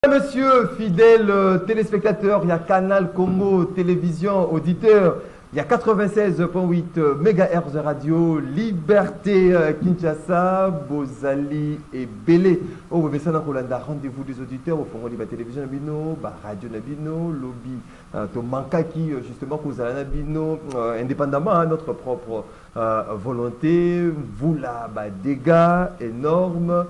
Monsieur, fidèle téléspectateur, il y a Canal Congo Télévision, auditeur, il y a 96.8 MHz radio, Liberté Kinshasa, Bozali et Belé. Au rendez-vous des auditeurs au fond de la télévision Nabino, radio Nabino, lobby to Mankaki, justement, Kozala Nabino, indépendamment de notre propre volonté, vous là, dégâts énormes.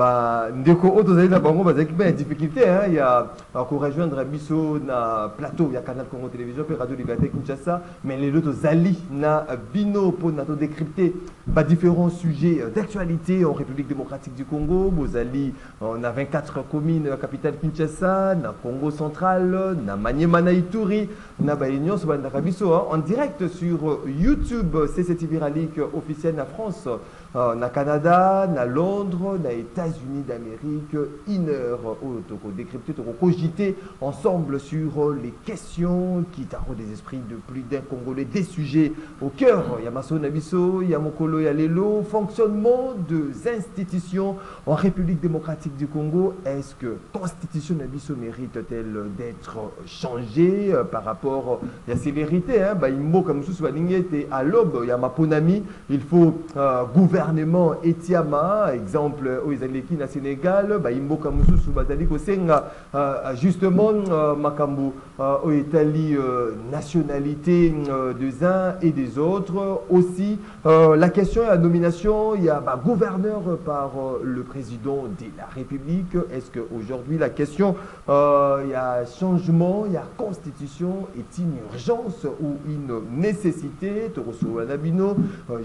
Ndeko autozali na bango bazaki ba difficulté hein, il y a pour rejoindre biso na plateau il y a Canal Congo Télévision puis Radio Liberté Kinshasa mais les autres zali na bino pour na to décrypter différents sujets d'actualité en République démocratique du Congo. Bozali on a 24 communes capitale Kinshasa na Congo central na Maniema na Ituri na Union so bandaka biso en direct sur YouTube CCTV Ralik officiel na France. Na Canada, na Londres, na États-Unis d'Amérique, une heure où on décrypter, on cogiter ensemble sur les questions qui tarot des esprits de plus d'un Congolais, des sujets au cœur. Il y a Masso Nabiso, il y a Mokolo, il y a Lelo, fonctionnement des institutions en République démocratique du Congo. Est-ce que la constitution Nabiso mérite-t-elle d'être changée par rapport à ces vérités? Il mot comme sous à l'aube, il y a Maponami, il faut gouvernement Etiama, exemple aux Aleki na Sénégal, Imbo Kamusu Bazali Kosenga, justement Makambu aux Italie nationalité des uns et des autres. Aussi la question et la nomination, il y a gouverneur par le président de la République. Est-ce qu'aujourd'hui la question, il y a changement, il y a constitution, est une urgence ou une nécessité? Toroso Anabino,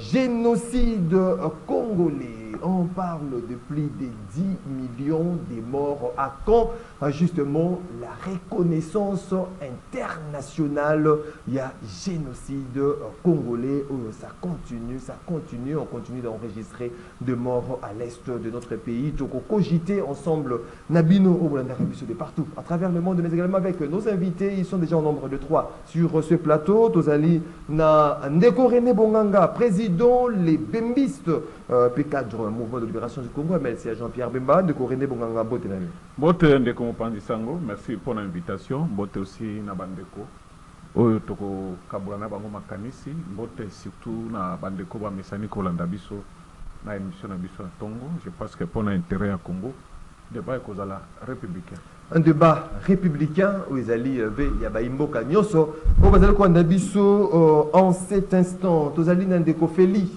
génocide congolais. On parle de plus de 10 millions de morts. À quand justement la reconnaissance internationale? Il y a génocide congolais. Ça continue. On continue d'enregistrer de morts à l'est de notre pays. Donc on cogiter ensemble Nabino de partout à travers le monde, mais également avec nos invités. Ils sont déjà au nombre de 3 sur ce plateau. Tozali na Ndeko René Bonganga, président les Bembistes, cadre mouvement de libération du Congo. Merci à Jean-Pierre Bemba de René Bonganga. Bote Ndeko Mopanzi Sango, merci pour l'invitation. Bote aussi na bandeko. Oyo toko kabulana bango makanisi. Bote surtout na bandeko ba mesani kolanda biso na émission na biso na Tongo. Je pense que pour l'intérêt à Congo, débat est kozala républicain. Un débat républicain où ils allaient il y a Imboka Nyoso au bazal ko ndabiso en cet instant tozali ndeko Feli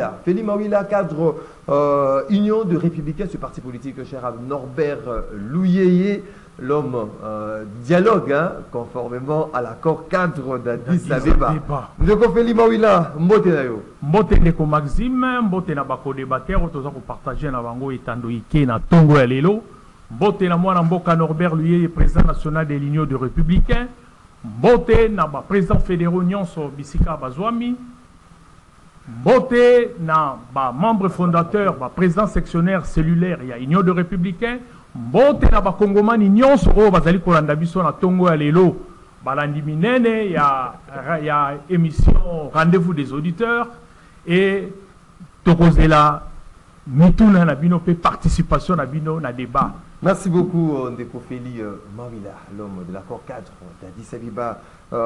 Mawila cadre Union de républicains, ce parti politique cher à Norbert Louyeye, l'homme dialogue conformément à l'accord cadre d'Addis Abeba. Ndeko Feli Mawila mbote na yo mbote ndeko Maxime mbote na bako débatteur toza ko partager na bango etando ike na Tongo ya lelo. Mbote na mwana mboka Norbert Louyeye, président national de l'Union de républicains. Mbote na président fédéral nyonso bisika bazwami. Mbote na membre fondateur, président sectionnaire cellulaire ya Union de républicains. Mbote na kongomani nyonso o bazali kolanda biso na Tongo ya lelo. Balandi minene ya émission rendez-vous des auditeurs et tokozela mituna na bino pe participation na bino na débat. Merci beaucoup Ndeko Feli Mawila, l'homme de l'accord cadre d'Addis Abeba.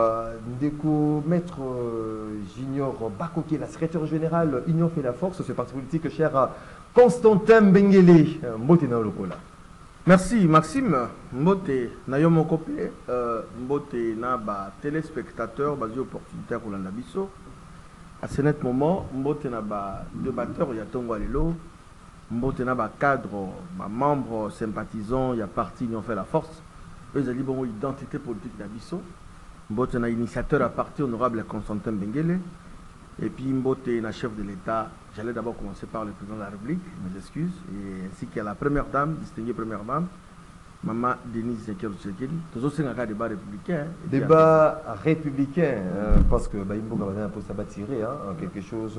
Ndeko Maître Junior Bakoké, la secrétaire générale Union fait la force, ce parti politique cher à Constantin Bengele. Mbote na lokola. Merci Maxime. Mbote na yo mokope, mbote na ba téléspectateurs, ba opportunité pour la biso. À ce net moment, mbote na ba débatteur ya Tongo Alelo. Mbote na ba cadre, ba membre sympathisant, il y a parti Union fait la force. Eux ont dit bon identité politique d'Abisso. Mbote na initiateur à parti honorable Constantin Bengele. Et puis Mbote na chef de l'État. J'allais d'abord commencer par le président de la République, mes excuses, et ainsi qu'à la première dame, distinguée première dame, Maman Denise Sekelo-Tsekeli. Tous aussi un débat républicain. Débat républicain, parce que Imbo Gabazana pour ça tirer quelque chose.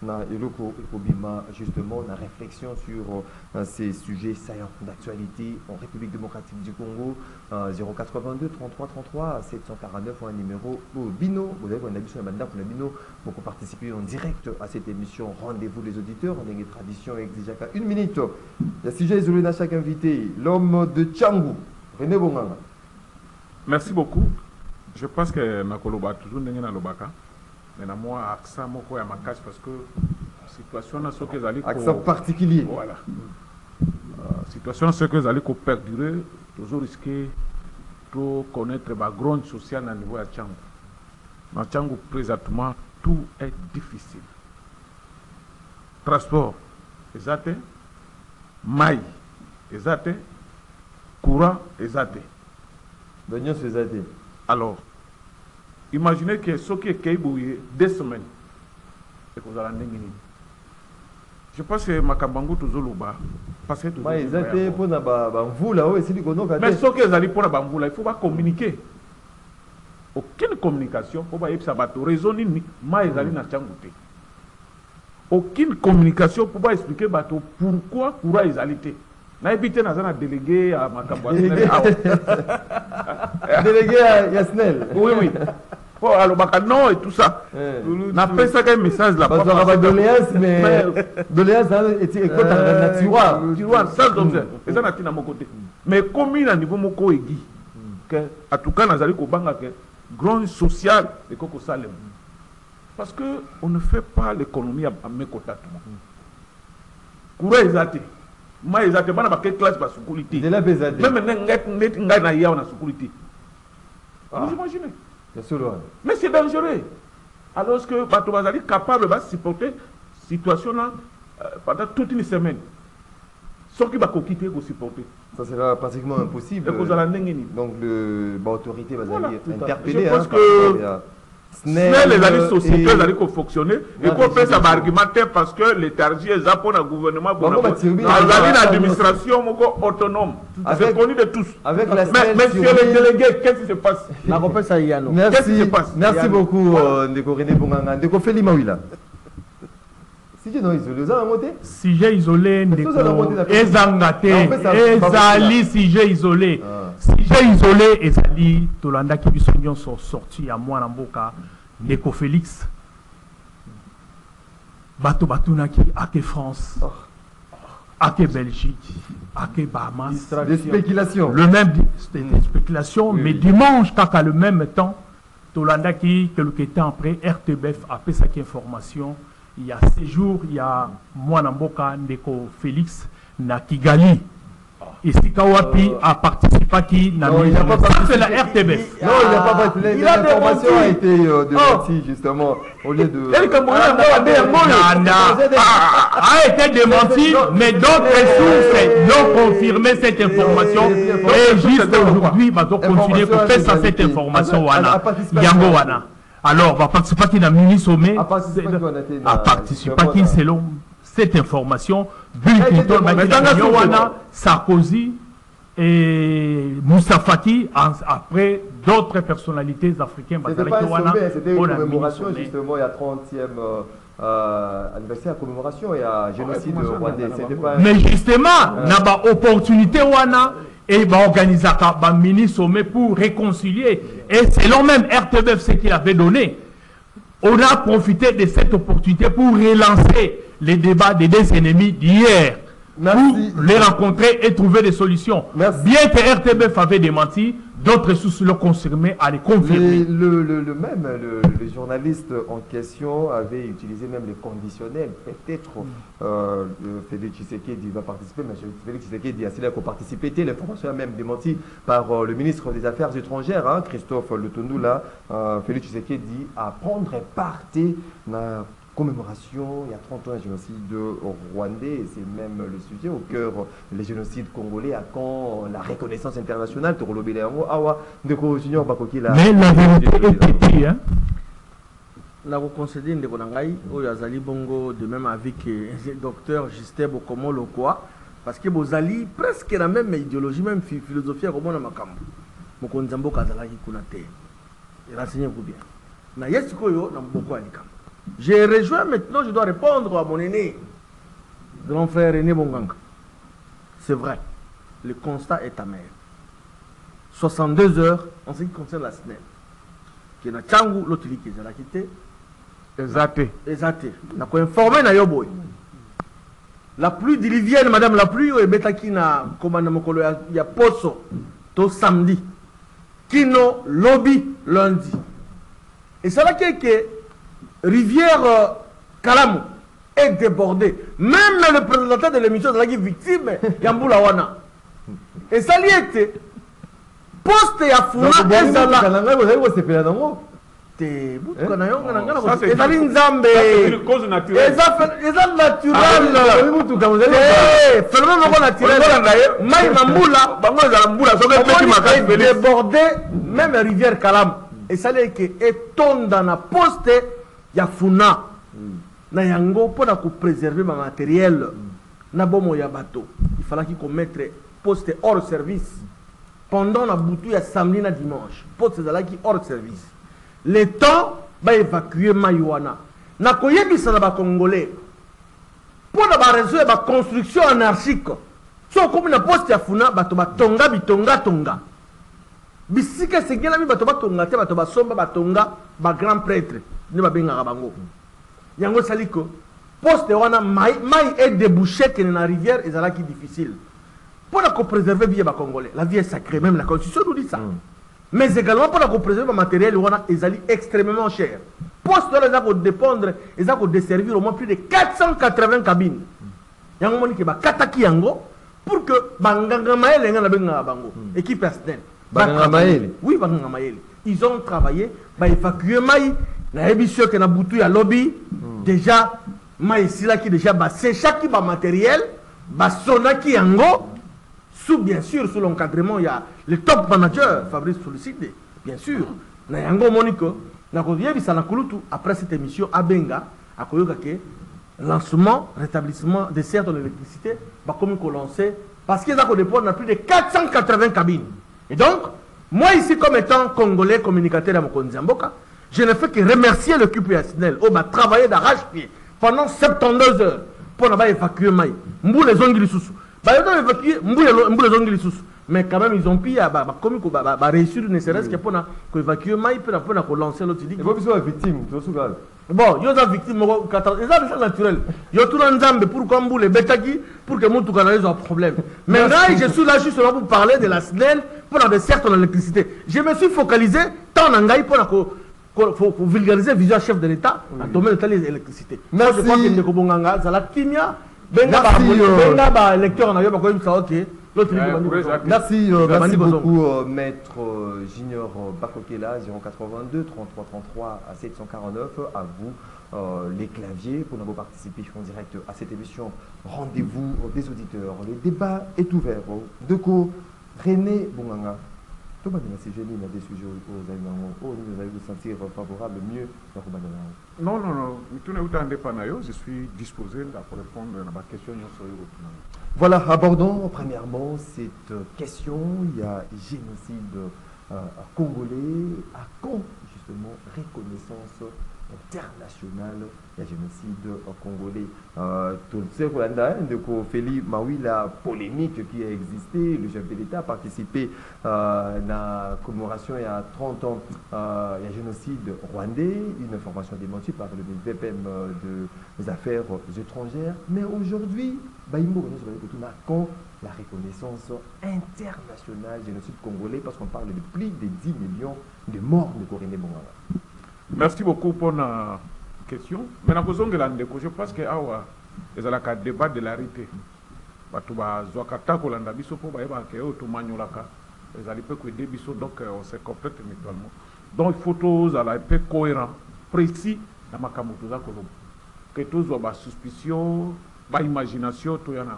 Justement, la réflexion sur ces sujets saillants d'actualité en République démocratique du Congo. 082 33 33 749 un numéro pour Bino. Vous avez un habitude à Banda pour le Bino pour participer en direct à cette émission. Rendez-vous les auditeurs. On a une tradition exige une minute. Il y a sujet isolé à chaque invité. L'homme de Tchangou. René Bonganga. Merci beaucoup. Je pense que Nakoloba toujours n'est pas Lobaka. Mais moi, accent moko ya makache parce que situation na ce que vous allez accent particulier. Voilà. Situation na ce que vous allez perdurer, toujours risquer de connaître le background social à niveau de Tchango. Dans Tchango, présentement, tout est difficile. Transport, exact. Maï, exact. Courant, exact. Alors, imaginez que ce qui est Keibouye, 2 semaines, et que vous allez en je pense que Makambango toujours là-bas. Parce que toujours. Mais ce qui est allé pour la Bamboula, il faut pas communiquer. Aucune communication, il faut pas y avoir raison ni mais ils allaient dans Tchangouté. Aucune communication pour pas expliquer pourquoi courant ils allaient. Na évité dans un délégué à Makambango. Délégué à Yasnel. Oui, oui. Alors, non et tout ça. On fait ça qu'un message là. Parce qu'on a doléance, mais doléance est tiroir, sans objet. Et ça n'a pas mon côté. Mais comme il a niveau mon coégi, en tout cas, dans Kobanga, grand social et Koko Salem. Parce qu'on ne fait pas l'économie à mes côtés. Courant exact. Moi, exactement, dans quelle classe de sécurité. Même na sécurité. Vous imaginez? Mais c'est dangereux. Alors que Batouazali est capable de supporter la situation là, pendant toute une semaine. Sans qu'il va quitter pour supporter. Ça sera pratiquement impossible. Donc l'autorité va interpeller. Je pense que les alliés sociétés allaient fonctionner et qu'on fait ça argumentaire parce que l'énergie est pour le gouvernement. L'administration autonome. C'est connu de tous. Mais monsieur le délégué, qu'est-ce qui se passe? Merci beaucoup, Ndeko René Bonganga. Ndeko Feli Mawila. Sujet isolé, Ezangate, Ezali, sujet isolé. Sujet isolé, Ezali, Tolanda qui sont sortis à moi, Namboka, Ndeko Félix. Bato Batunaki, Ake France, Ake Belgique, Ake Bahamas. Des spéculations. Le même, des spéculations, mais dimanche, à le même temps, Tolanda qui, quelques temps après, RTBF a fait sa information. Il y a 6 jours, il y a Mwanamboka Ndeko Félix na Kigali. Et Sikawapi a participé à qui n'a non, il n'a pas participé. C'est la RTBF. Non, il n'a pas participé. L'information a été démentie, justement, au lieu de... a été démenti, mais d'autres sources n'ont confirmé cette information. Et jusqu'à aujourd'hui, on va continuer à faire ça, cette information. Yango Wana. Alors, va participer qui n'a mini sommet, a participé qui selon cette information, Bill Clinton, Sarkozy et Moussa Faki, après d'autres personnalités africaines. C'était pas un sommet, c'était une commémoration, justement, il y a 30e anniversaire, commémoration, il y a génocide rwandais. Mais justement, il y a une opportunité, et organiser un mini-sommet pour réconcilier. Et selon même RTBF, ce qu'il avait donné, on a profité de cette opportunité pour relancer les débats des 2 ennemis d'hier. Pour les rencontrer et trouver des solutions. Merci. Bien que RTBF avait démenti, d'autres sources l'ont confirmé à les confirmer. Le journaliste en question avait utilisé même les conditionnels. Peut-être Félix Tshisekedi va participer, mais Félix Tshisekedi a participé. L'information a même démenti par le ministre des Affaires étrangères, hein, Christophe Lutundula. Félix Tshisekedi à prendre part dans commémoration, il y a 30 ans, un génocide rwandais, c'est même le sujet au cœur, les génocides congolais, à quand la reconnaissance internationale, mais la vérité est pétée, hein. Je vous concédé de Konangai, Oyazali Bongo, de même avec le docteur Justin Bokomo Lokwa, parce que vous allez presque la même idéologie, même philosophie, comme on a Makambo. Mokonzambo Kazalaki Kunate. Et renseignez-vous bien. Na Yesikoyo, na Mboko Alikam. J'ai rejoint maintenant, je dois répondre à mon aîné, grand frère René Bonganga. C'est vrai, le constat est amer. 62 heures en ce qui concerne la SNEL. Qui est na Tchangou, l'autre qui est la quitté. Exact. N'a pas informé na Yoboy. La pluie diluvienne, madame la pluie, et Betaki na commandement, il y a Poso. to samedi kino lobby lundi et ça là que rivière Kalamu est débordée. Même le présentateur de l'émission est victime Yambula Wana. Et ça lui était poste à Funa et ça là. C'est une cause naturelle. C'est naturel. Débordé, même la rivière Kalam. Et ça lui est tombé dans la poste ya Funa. Na yango pour préserver ma matériel. Na bomo ya bateau. Il fallait qu'il mette poste hors service. Pendant la boutique ya samedi na dimanche. Poste qui hors service. Le temps va évacuer Maïwana. Na koyebisa na ba Congolais. Pour la raison de la construction anarchique. So comme na poste ya Funa bato ba tonga bitonga tonga. Bisika segela mi bato ba tonga te bato ba somba ba tonga ba grand prêtre. Ne ba benga bango. Yango saliko poste wana mai est débouché que na rivière et ça qui difficile. Pour la préserver vie ba Congolais. La vie est sacrée, même la constitution nous dit ça. Mais également pour la préserver le matériel wana est extrêmement cher. Poste là ça dépendre et ça desservir au moins plus de 480 cabines. Yango moni ke ba kataki yango pour que banganga maele ngana benga bango équipe personnelle. Banganga maele. Oui, banganga maele. Ils ont travaillé ba évacuer mai na émission que na butu ya lobby déjà mai ici là qui déjà ba c'est chaque ba matériel ba sonaki yango sous bien sûr sous l'encadrement il y a le top manager Fabrice Félicité bien sûr na yango moniko na ko yebisa na kulutu après cette émission abenga akoyoka ke lancement rétablissement des certes de l'électricité ba comme ko lancer parce qu'ils ont déployé plus de 480 cabines et donc moi ici comme étant congolais communicateur à Mokonzi Mboka je ne fais que remercier l'équipe personnelle qui a travaillé d'arrache-pied pendant 72 heures pour évacuer Maï. Mbou les ongles sous. Ils ont évacué Mbou les ongles sous. Mais quand même, ils ont pu réussir ne serait-ce que pour évacuer Maï pour lancer l'autre. Et vous êtes victime, bon, ils sont victimes, c'est naturel. Ils ont tout ensemble pour que Mbou les bétaki, pour que Moutou canalise un problème. Mais là, je suis là juste pour parler de la SNEL pour la desserte de l'électricité. Je me suis focalisé tant en Ngaï pour faut vulgariser le visuel chef de l'État à domaine de l'électricité. Merci. Je crois que le Kobonganga, ça la kimia, benga lecteur na yo ba ko imsa OK. Merci beaucoup maître Junior Bakokela 082 33 33 à 749 à vous les claviers pour nous participer en direct à cette émission. Rendez-vous des auditeurs. Le débat est ouvert. De quoi René Bonganga. Comment c'est génial des sujets vous allez vous sentir favorable mieux dans le Non, tout je suis disposé pour répondre à ma question. Voilà, abordons premièrement cette question. Il y a génocide congolais. À quand justement reconnaissance internationale il y a génocide congolais. Tout le sais de Félix Maui, la polémique qui a existé, le chef de l'État a participé à la commémoration il y a 30 ans, il y a génocide rwandais, une information démentie par le VPM des affaires étrangères. Mais aujourd'hui, quand la reconnaissance internationale génocide congolais, parce qu'on parle de plus de 10 millions de morts de Corinne Bongala. Merci beaucoup pour la question. Mais je pense que il y a un débat de la réalité. Donc on se complète mutuellement. Donc il faut tous aller peu cohérent, précis dans ma camouflage. Que tous soient suspicion, imagination, tout y en a.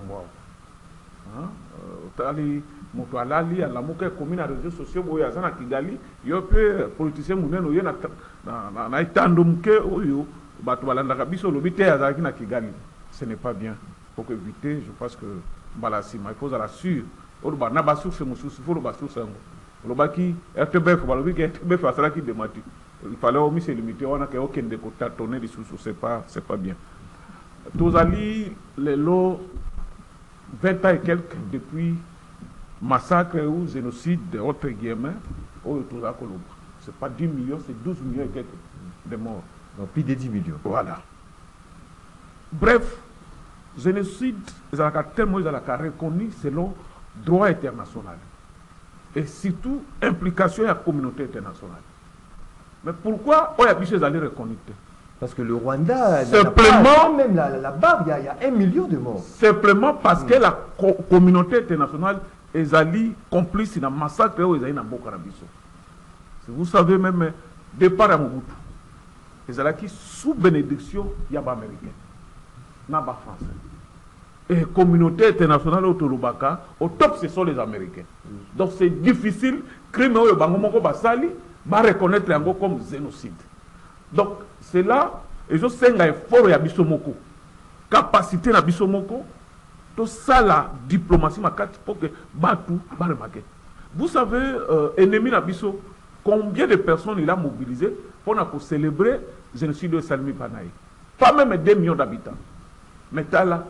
Moto alali à la moque commune à réseaux sociaux boya sana Kigali yo pe politicien muneno yo na itando muke oyo bato balanda kabiso lobite azaki na Kigali. Ce n'est pas bien. Pour éviter, je pense que balasima il faut à la sûre odo ba na ba source mususu faut ba source ngo lobaki RTBF ba lobi que RTBF asala ki demati il fallait au se limiter on a que aucun de côté tonner des sources c'est pas bien. Tous ali les lots 20 ans et quelques depuis massacre ou génocide entre guillemets c'est pas 10 millions, c'est 12 millions et quelques de morts. Donc plus de 10 millions. Voilà. Bref, génocide, ils ont tellement reconnu selon droit international. et surtout implication de la communauté internationale. Mais pourquoi on a pu aller reconnecter? Parce que le Rwanda, simplement, même la barre, il y a 1 million de morts. Simplement parce que la communauté internationale est allée complice dans le massacre où ils ont Bokarabiso. Vous savez même, départ à Mobutu, ils ont qui sous bénédiction, il y a pas américain, n'a pas français. Et la communauté internationale au Tolobaka, au top, ce sont les Américains. Donc c'est difficile, crime au Bangomoko Basali, va reconnaître encore comme génocide. Donc c'est là, et je sais qu'il y a un effort à Bissomoko, capacité à Bissomoko, tout ça la diplomatie pour que Batou va remarquer. Vous savez, ennemi à Bisso, combien de personnes il a mobilisé pour célébrer le génocide de Salmi Panaï? Pas même 2 millions d'habitants. Mais t'as là,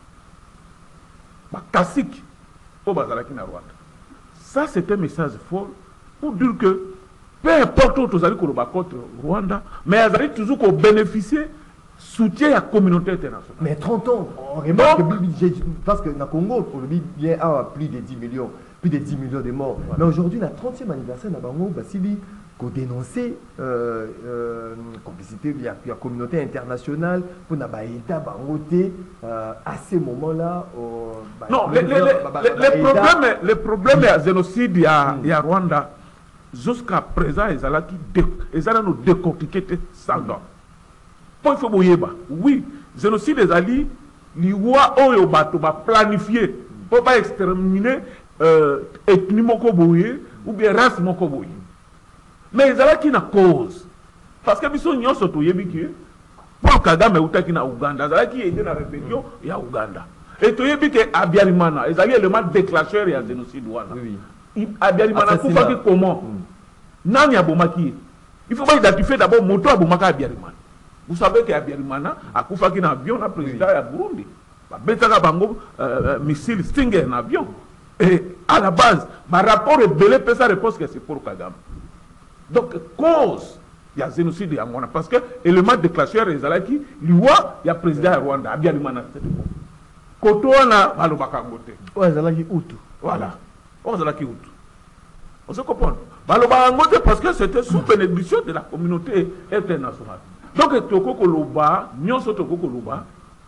Kassik, au Bazalaki na Rwanda. Ça, c'est un message fort pour dire que peu importe où vous allez contre Rwanda, mais vous allez toujours bénéficier soutien à la communauté internationale. Mais 30 ans, on remarque parce que dans le Congo, pour le bien plus de 10 millions de morts. Voilà. Mais aujourd'hui, le 30e anniversaire de Bango, Basili, qu'on dénonçait complicité de la communauté internationale pour n'abaïda Bangoté à ces moments-là. Non, le problème de génocide il y a Rwanda, jusqu'à présent, ils ont nous décortiqué sans dents. Il faut oui, génocide des alliés, les rois ont planifié pour pas exterminer ethnie mokoboye ou bien race mokoboye. Mais ils ont qui na cause. Parce que ils sont nyons surtout yebiki. Paul Kagame est qui na Ouganda, ils ont qui est dans la rébellion il y a Ouganda. Et tu yebiki Abiyarimana, ils ont l'élément déclencheur il y a génocide wana. Oui. Abiyarimana kufa ki comment? Nani abomaki? Il faut pas identifier d'abord moto abomaka Abiyarimana. Vous savez qu'Abiyarimana a kufa ki na avion na président ya Burundi. Ba betaka bango missile Stinger na avion. Et à la base, ma rapport est belé peut sa réponse que c'est pour Kagame. Donc, cause, il y a génocide en Rwanda. Parce que l'élément déclencheur, il y a président de Rwanda, Abiyarimana. Koto na balobaka ngote. Ozalaki Hutu. Voilà. Ozalaki Hutu. On se comprend. Balobaka ngote parce que c'était sous bénédiction de la communauté internationale. Donc, toko koloba, nyonso toko koloba,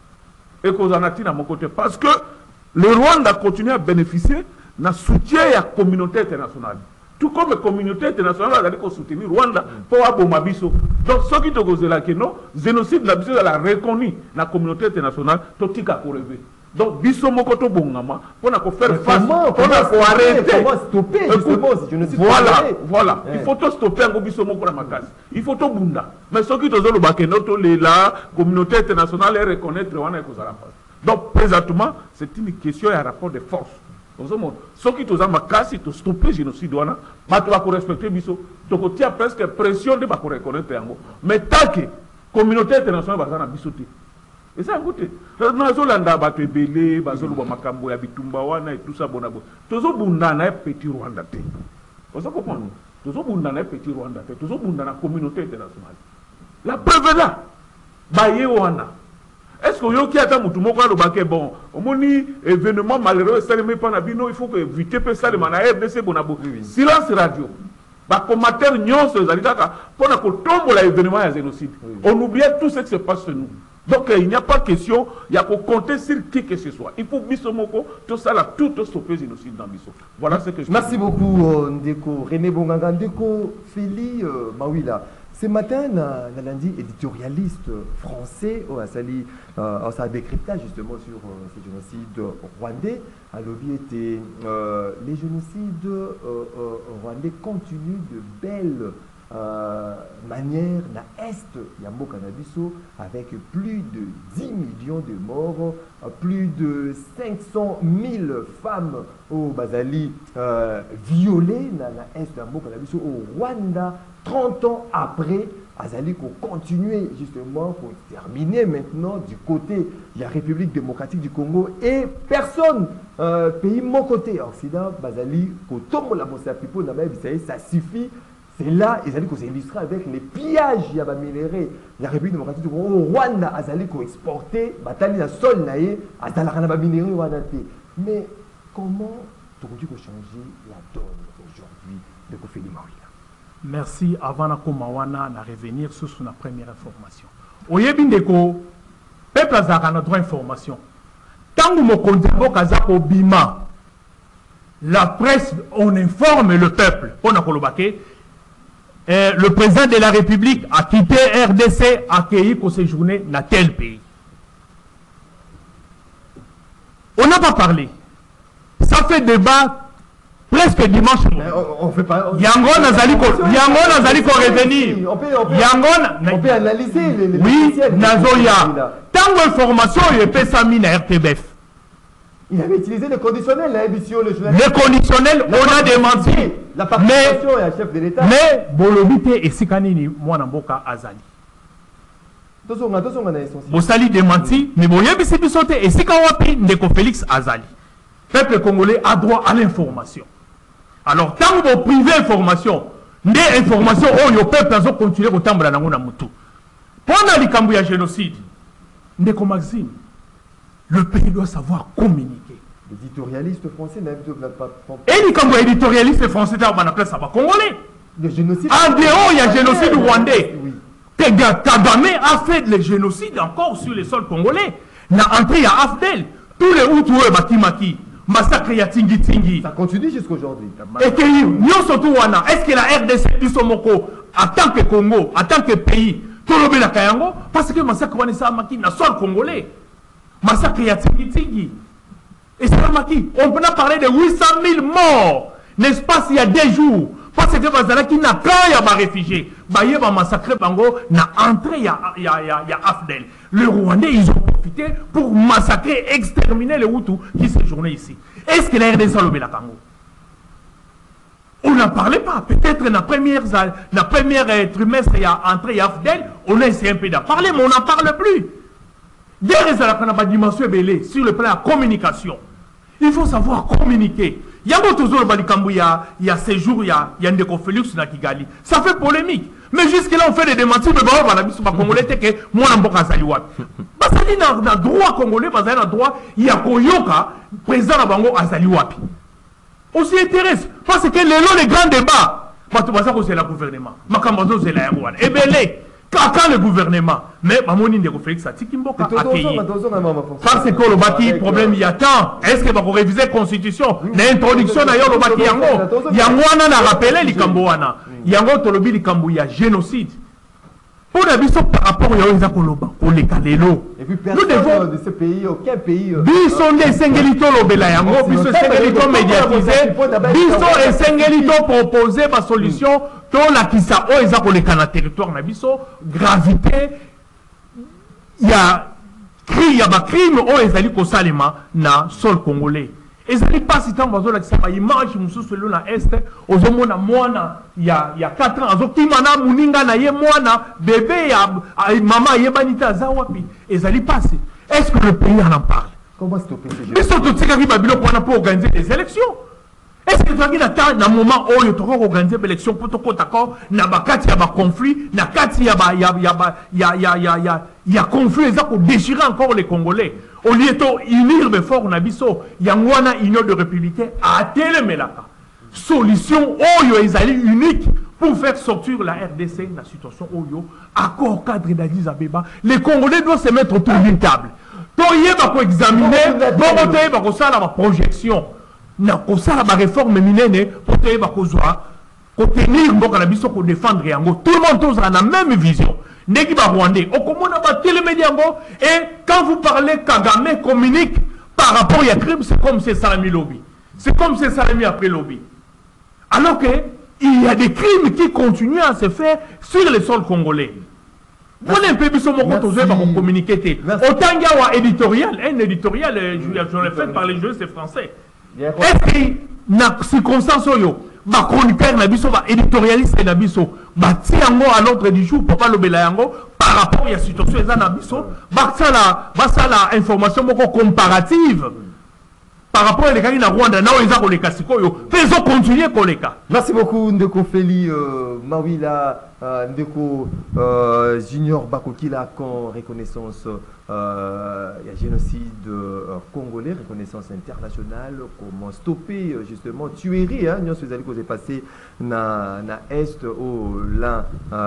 et kozanati na mon côté. Parce que le Rwanda continue à bénéficier d'un soutien à la communauté internationale. Tout comme la communauté internationale a soutenir Rwanda pour avoir biso. Donc, ce qui te cause là, que non, génocide, la biso, elle a reconnu la communauté internationale, tout ce qui a relevé. Donc, biso mokoto bongama, pour faire face, pour arrêter. Comment stopper, justement, si génocide. Voilà. Il faut tout stopper en biso mokola makasi. Il faut tout bunda. Mais ce qui te cause là, que notre la communauté internationale est reconnaître Rwanda et Kozala. Donc, présentement, c'est une question et un rapport de force. Ce qui te makasi, tu stopper le génocide, tu vas respecter biso, tu as presque pression de reconnaître. Mais tant que la communauté internationale va bisoter. Et ça, écoutez, nous avons des belé, makambo ya bitumba wana et tout ça, bonabo. Tozo bunda na petit Rwanda te. Vous comprenez? Tozo bunda na petit Rwanda te. Tozo bunda na communauté internationale. La preuve est là. Baye wana. Est-ce que vous avez bon, événement malheureux, il faut éviter ça de RDC Bonabo. Silence radio. Comme mater nyonso pour que l'événement à génocide. On oublie tout ce qui se passe chez nous. Donc il n'y a pas question, il y a pour compter sur qui que ce soit. Il faut Bissomoko, tout ça là, tout stopper le génocide dans Bisso. Voilà ce que je Merci beaucoup Ndeko, René Bonganga, Ndeko, Fili, Mawila. Ce matin, lundi, éditorialiste français, ça a décrypté justement sur ce génocide rwandais. À l'objet était les génocides rwandais continuent de belles manières dans l'Est, Yambo Canabiso, avec plus de 10 millions de morts, plus de 500 000 femmes au Bazali violées dans l'Est, Yambo Canabiso, au Rwanda. 30 ans après, Azali pour continuer justement, pour terminer maintenant du côté de la République démocratique du Congo et personne, pays mon côté, Occident, Bazali, pour tomber la bosse à pipo, ça suffit. C'est là, Azali qu'on s'illustre avec les pillages, il y a minéré, la République démocratique du Congo, au Rwanda, Azali qu'on exportait, Batali la sol naïe, Azala Ranaba minéré, mais comment aujourd'hui pour changer la donne aujourd'hui de Kofeli Mawila. Merci. Avant de revenir sur la première information. Oyebindeko, peuple a droit à information. Tant que mon Kazako Bima, la presse, on informe le peuple. On a le président de la République a quitté RDC, a accueilli pour séjourner dans tel pays. On n'a pas parlé. Ça fait débat presque dimanche. On fait pas. Yangon Nazali ko revenir. On peut analyser les oui, Nazoya. Tant d'informations, il peut s'amener à RTBF. Il avait utilisé le conditionnel, le journaliste. Le conditionnel, on a démenti. La participation est à chef de l'État. Mais Bolobite et Sikanini, moi, Namboka Azali. Bosali démenti, mais Boyebi Sibisote et Sikawapi, Ndeko Félix Azali. Peuple congolais a droit à l'information. Alors, tant que vous privez l'information, des informations, le peuple a continué au temps de la Namutu. Pendant les Kambouya génocide, Ndeko Maxime, le pays doit savoir communiquer. L'éditorialiste français n'a pas. Et les Kambouya éditorialistes français, ça va congolais. Le génocide. En dehors, il y a le génocide rwandais. Oui. Kagame a fait le génocide encore sur les sols congolais. Na entré à Afdel. Tous les Hutus et Bakimaki. Massacre ya Tingi Tingi. Ça continue jusqu'aujourd'hui. Et que nous surtout wana. Est-ce que la RDC Isomoko, en tant que Congo, en tant que pays, tout le la Kayango, parce que massacre wana sa maki na sol congolais. Massacre ya Tingi Tingi. Et ça maki, on peut parler de 800 000 morts. N'est-ce pas s'il y a des jours? Parce que Bazala qui n'a pas de réfugiés, Baye va massacrer Bango, n'a entré il y a Afdel. Les Rwandais, ils ont profité pour massacrer, exterminer les Hutus qui séjournaient ici. Est-ce que la RDC a levé la Congo? On n'en parlait pas. Peut-être dans la première trimestre, il y a entré Afdel, on a essayé un peu d'en parler, mais on n'en parle plus. Derrière ça, on n'a pas de dimension belée sur le plan de la communication. Il faut savoir communiquer. Il y a il y a séjour, il y a Ndeko Félix na Kigali. Ça fait polémique. Mais jusque-là, on fait des démentis, mais on va la congolais, que moi, on a Azaliwapi. Parce que dans le droit congolais, dans le droit, il y a Koyoka, président de Bango Azaliwapi. On s'y intéresse. Parce que les grands débats, c'est le gouvernement. C'est la Yangouane. Et bien, quand le gouvernement, mais Mamoni Ndeko Félix a Tikimboka accueilli. Parce que le bâti, problème, il y a tant. Est-ce que va réviser la constitution? L'introduction d'ailleurs, le bâti Yango. Yangouana n'a rappelé les Kambouana. Yango Tolobi les Kambouya, génocide. Pour la vision par rapport à Yango Koloba, on les Kalelo. Et puis personne de ce pays, aucun pays. Bison des Sengelito Lobela Yango, Bison Sengelito médiatisé, Bison et Sengelito proposé ma solution. Dans la Kissa, oh, ils ont les canaux territoire, Nabiso, gravité, il y a crime, oh, ils ont les salima na sol congolais. Ils n'ont pas si tant de temps, ils image, nous sommes là, est, aux hommes, il y a 4 ans, ils ont Muninga, na ye moana, bébé, maman, yebanita, zawapi, ils ont passé. Est-ce que le pays en parle? Comment stopper ces gens? Mais surtout, c'est qu'il y a pour organiser des élections. Est-ce que tu as un moment où tu as organisé l'élection pour te d'accord, na bakati ya ba conflit, na kati ya conflit pour déchirer encore les Congolais. Au lieu de unir les forces nabiso, yangwana union de républicains a télémelaka. Solution oyo ezali unique pour faire sortir la RDC dans la situation oyo accord cadre d'Addis Abeba. Les Congolais doivent se mettre autour d'une table. Toye ba ko examiner, bon toye ba ko sala ba projection. Na kosala ba réforme minene pour te ba kozwa ko tenir mboka na biso ko défendre yango. Tout le monde tozala na même vision. Ndeki ba Rwandais okomona ba télémédia yango et quand vous parlez Kagame communique par rapport à crime, c'est comme c'est Salami Lobby. C'est comme c'est Salami après Lobby. Alors que il y a des crimes qui continuent à se faire sur les sols congolais. Voilà un peu biso moko tozwe ba communiquer. Autant il y a un éditorial je l'ai fait par les juristes français. Est-ce que na circonstance oyo ba chroniqueur na biso ba éditorialiste na biso ba tiango à l'ordre du jour papa lobela yango par rapport à la situation eza na biso ba sala information moko comparative par rapport à l'écart na Rwanda na oza koleka sikoyo faisons continuer koleka. Merci beaucoup Ndeko Feli Mawila Ndeko Junior Bakokila quand reconnaissance il y a génocide congolais, reconnaissance internationale, comment stopper justement tuerie hein nous faisons que c'est passé na est au lin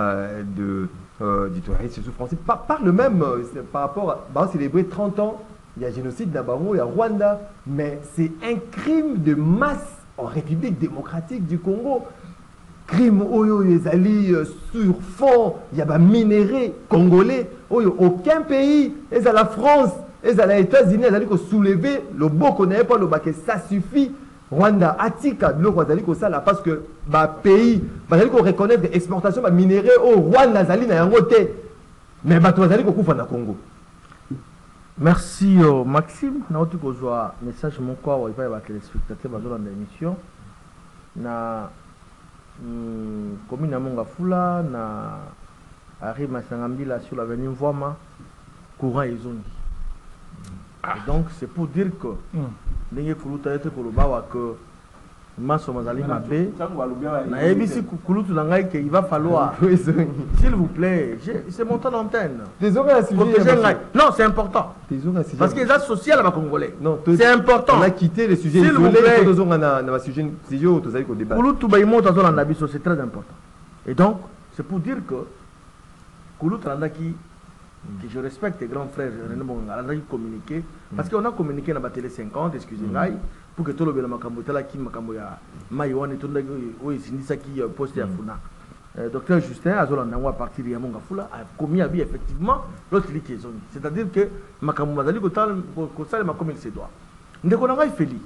du tourisme sous français par le même par rapport à célébrer 30 ans. Il y a génocide d'abord, il y a Rwanda, mais c'est un crime de masse en République démocratique du Congo. Crime oyo ezali sur fond, il y a des minéraux congolais, aucun pays, et à la France, et à les États-Unis, ils ont soulevé le beau qu'on n'avait pas le bac, ça suffit. Rwanda, Atika, le Rwanda, ça parce que le pays, ils reconnaître des exportations de minéraux au Rwanda, zali na yangote, mais ils ont koufana na Congo. Merci Maxime. Na otu kozwa message moko wa ipa ba téléspectateurs bazo na émission na commune Mongafula na Ari Masangambila sur l'avenue Voima courant ezoni. Donc c'est pour dire que ndenge kuluta ete kolobawa que maso mazali mabe na ebisi kulutu na ngai que il va falloir s'il vous plaît c'est mon temps d'antenne. Désolé à sujet. Non, c'est important. Parce que les actes sociaux là congolais. Non, c'est important. On a quitté le sujet isolé que nous na sujet au tous avec au débat. Kulutu baimo tazo na nabiso c'est très important. Et donc c'est pour dire que kulutu landaki que je respecte tes grands frères René Monga landaki communiquer parce qu'on a communiqué na télé 50 excusez-moi pour que tout le monde makambo tala ki makambo ya mai woni to ndaki o isindisa ki poste ya funa. Docteur Justin Azolanda à partir de Mongafula a commis à effectivement l'autre liquidation. C'est-à-dire que makambo mazali ko sale comme il se doit. Ndeko na ngai Feli.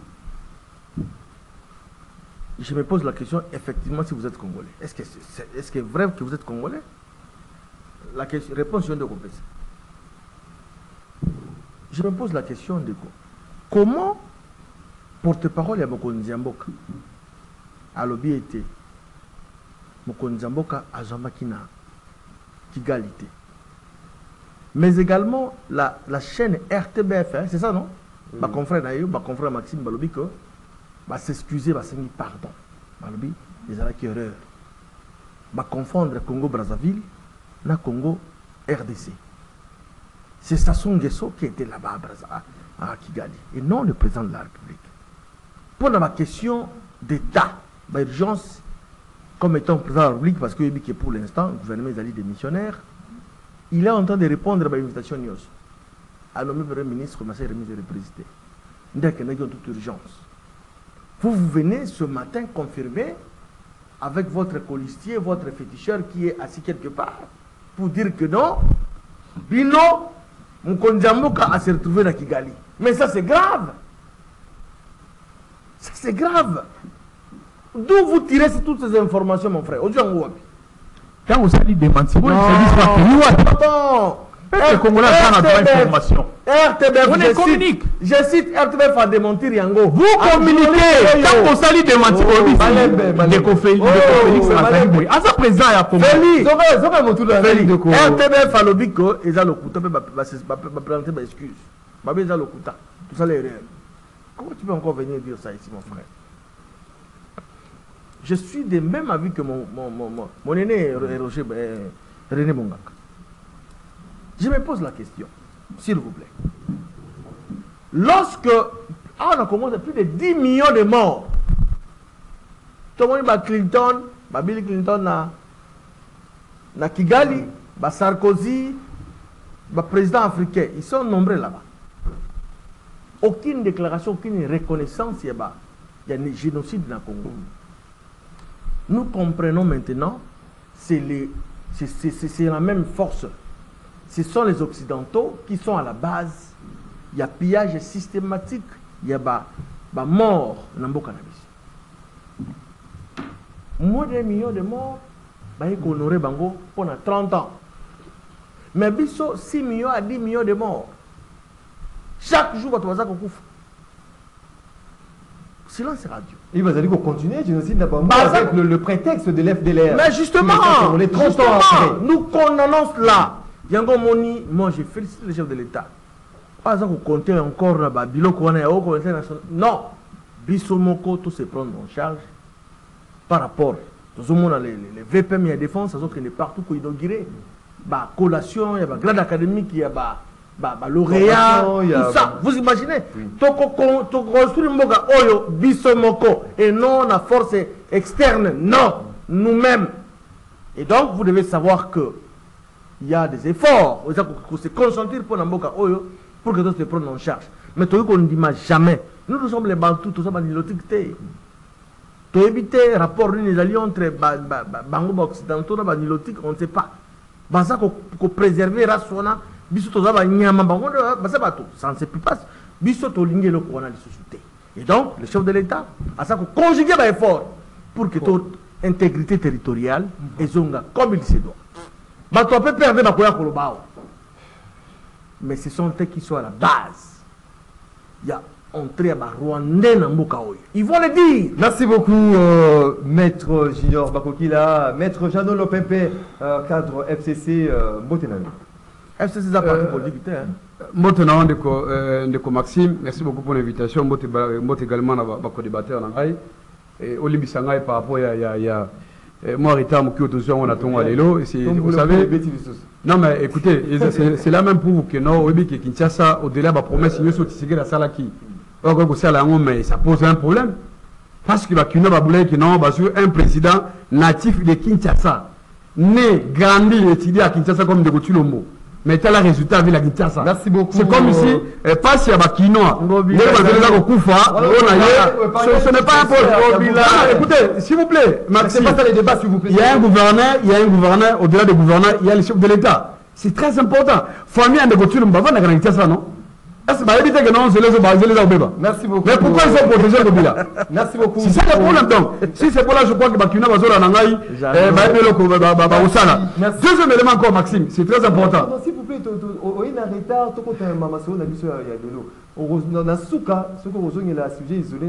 Je me pose la question effectivement si vous êtes congolais. Est-ce que c'est vrai que vous êtes congolais? La question, réponse je viens de compléter. Je me pose la question de comment porte-parole ya Mokonzi Mboka a lobby été Mokonzi Mboka a Zambaki na Kigali. Mais également la chaîne RTBF, hein, c'est ça non? Ma confrère Maxime Balobi que va s'excuser, va s'excuser pardon. Balobi, les arrêts erreur. Va confondre Congo Brazzaville na Congo RDC. C'est Sassou Nguesso qui était là-bas à Kigali et non le président de la République. Pour la question d'État, d'urgence, comme étant président de la République, parce que pour l'instant, le gouvernement est allé des missionnaires, il est en train de répondre à l'invitation NIOS. À nommer le Premier ministre, commencer à remise de président. Dès qu'il y a toute urgence. Vous venez ce matin confirmer avec votre colistier, votre féticheur qui est assis quelque part, pour dire que non, Bino, Mokonzi Mboka a se retrouvé dans Kigali. Mais ça c'est grave. Ça c'est grave. D'où vous tirez toutes ces informations, mon frère? Quand vous allez démentir, vous le Congolais a droit d'information. RTBF, communique. Je cite RTBF à démentir Yango. Vous communiquez. Quand vous allez démentir, à sa présence, il y a RTBF a lobby que ils ont le coup, va présenter des excuses. Ils ont le coup. Tout ça les réels. Comment tu peux encore venir dire ça ici, mon frère? Je suis de même avis que mon aîné Roger René Mongaka. Je me pose la question, s'il vous plaît. Lorsque on a commencé plus de 10 millions de morts, tout le monde Clinton, Bill Clinton na Kigali, Sarkozy, président africain, ils sont nombreux là-bas. Aucune déclaration, aucune reconnaissance, il y a un génocide dans le Congo. Nous comprenons maintenant, c'est la même force. Ce sont les Occidentaux qui sont à la base. Il y a pillage systématique, il y a mort dans le cannabis. Moins d'un million de morts, il faut honorer Bango pendant 30 ans. Mais biso 6 millions à 10 millions de morts. Chaque jour, il y a un silence radio. Il va aller continuer, génocide d'abord avec le prétexte de l'FDLR. Mais justement, les 30 ans après, nous condamnons cela. Yango Moni, moi je félicite le chef de l'État. pas ça qu'on compter encore là-bas, biloko wana ya oko international. Non, bisomoko tout se prendre en charge par rapport. Tout le monde a les VPM et la défense, ça sont partout pour inaugurer. Bah collation, il y a bah grade académique, il y a bah lauréat, tout ça. Vous imaginez? Toko construire mboka oyo bisomoko et non la force externe, non, nous-mêmes. Et donc vous devez savoir que il y a des efforts, on se concentrer pour mboka oyo pour que tout se prenne en charge. Mais tout qu'on ne dit jamais. Nous sommes les Bantous, tout ça, banilotique. Tu éviter rapport des alliés entre Bango occidentaux et banilotique, on ne sait pas. Ça qu'on préserver la zona, biso to zaba nyama bango, ça ne se peut pas. Biso to lingé le corona de société. Et donc le chef de l'État a ça qu'on conjuguer les efforts pour que toute intégrité territoriale et zonga comme il se doit. Bah tu peux perdre ma koya kolobao. Mais ce sont eux qui sont à la base. Il y a entré à Rwandais dans Mbokaoy. Ils vont le dire. Merci beaucoup, Maître Junior Bakokila, Maître Jeannot Lopempe, cadre FCC Mbotenami. FCC, c'est la partie politique. Mbotenami, Ndeko Maxime, merci beaucoup pour l'invitation. Mbot également, ma co-débatteur. Et Olimbi Sangai par rapport à moi, Rita, on a ton Alélo. Vous savez. Non, mais écoutez, c'est là même pour vous que non, oui, que Kinshasa, au-delà de la promesse, il y a la salle qui. Mais ça pose un problème. Parce que un président natif de Kinshasa, né, grandi, étudié à Kinshasa comme de Gotulombo. Mais tel le résultat avec la Kinshasa. Merci beaucoup. C'est comme ici, pas si il y a des Kinois. Ce n'est pas un problème. Écoutez, s'il vous plaît, c'est pas ça les débats, s'il vous plaît. Il y a un gouverneur, au-delà du gouverneur, il y a le chef de l'État. C'est très important. Famille de Gotulombo, on a gagné Kinshasa, non? Merci beaucoup. Mais pourquoi ils sont protégés de Bila? Merci beaucoup. Si c'est le problème, donc, si c'est pour là, je crois que Bakuna va sur la Nangaï, deuxième élément encore, Maxime, c'est très important. S'il vous plaît, on est en retard, tout le monde a dit sur la souka, ce que vous avez là, sujet isolé,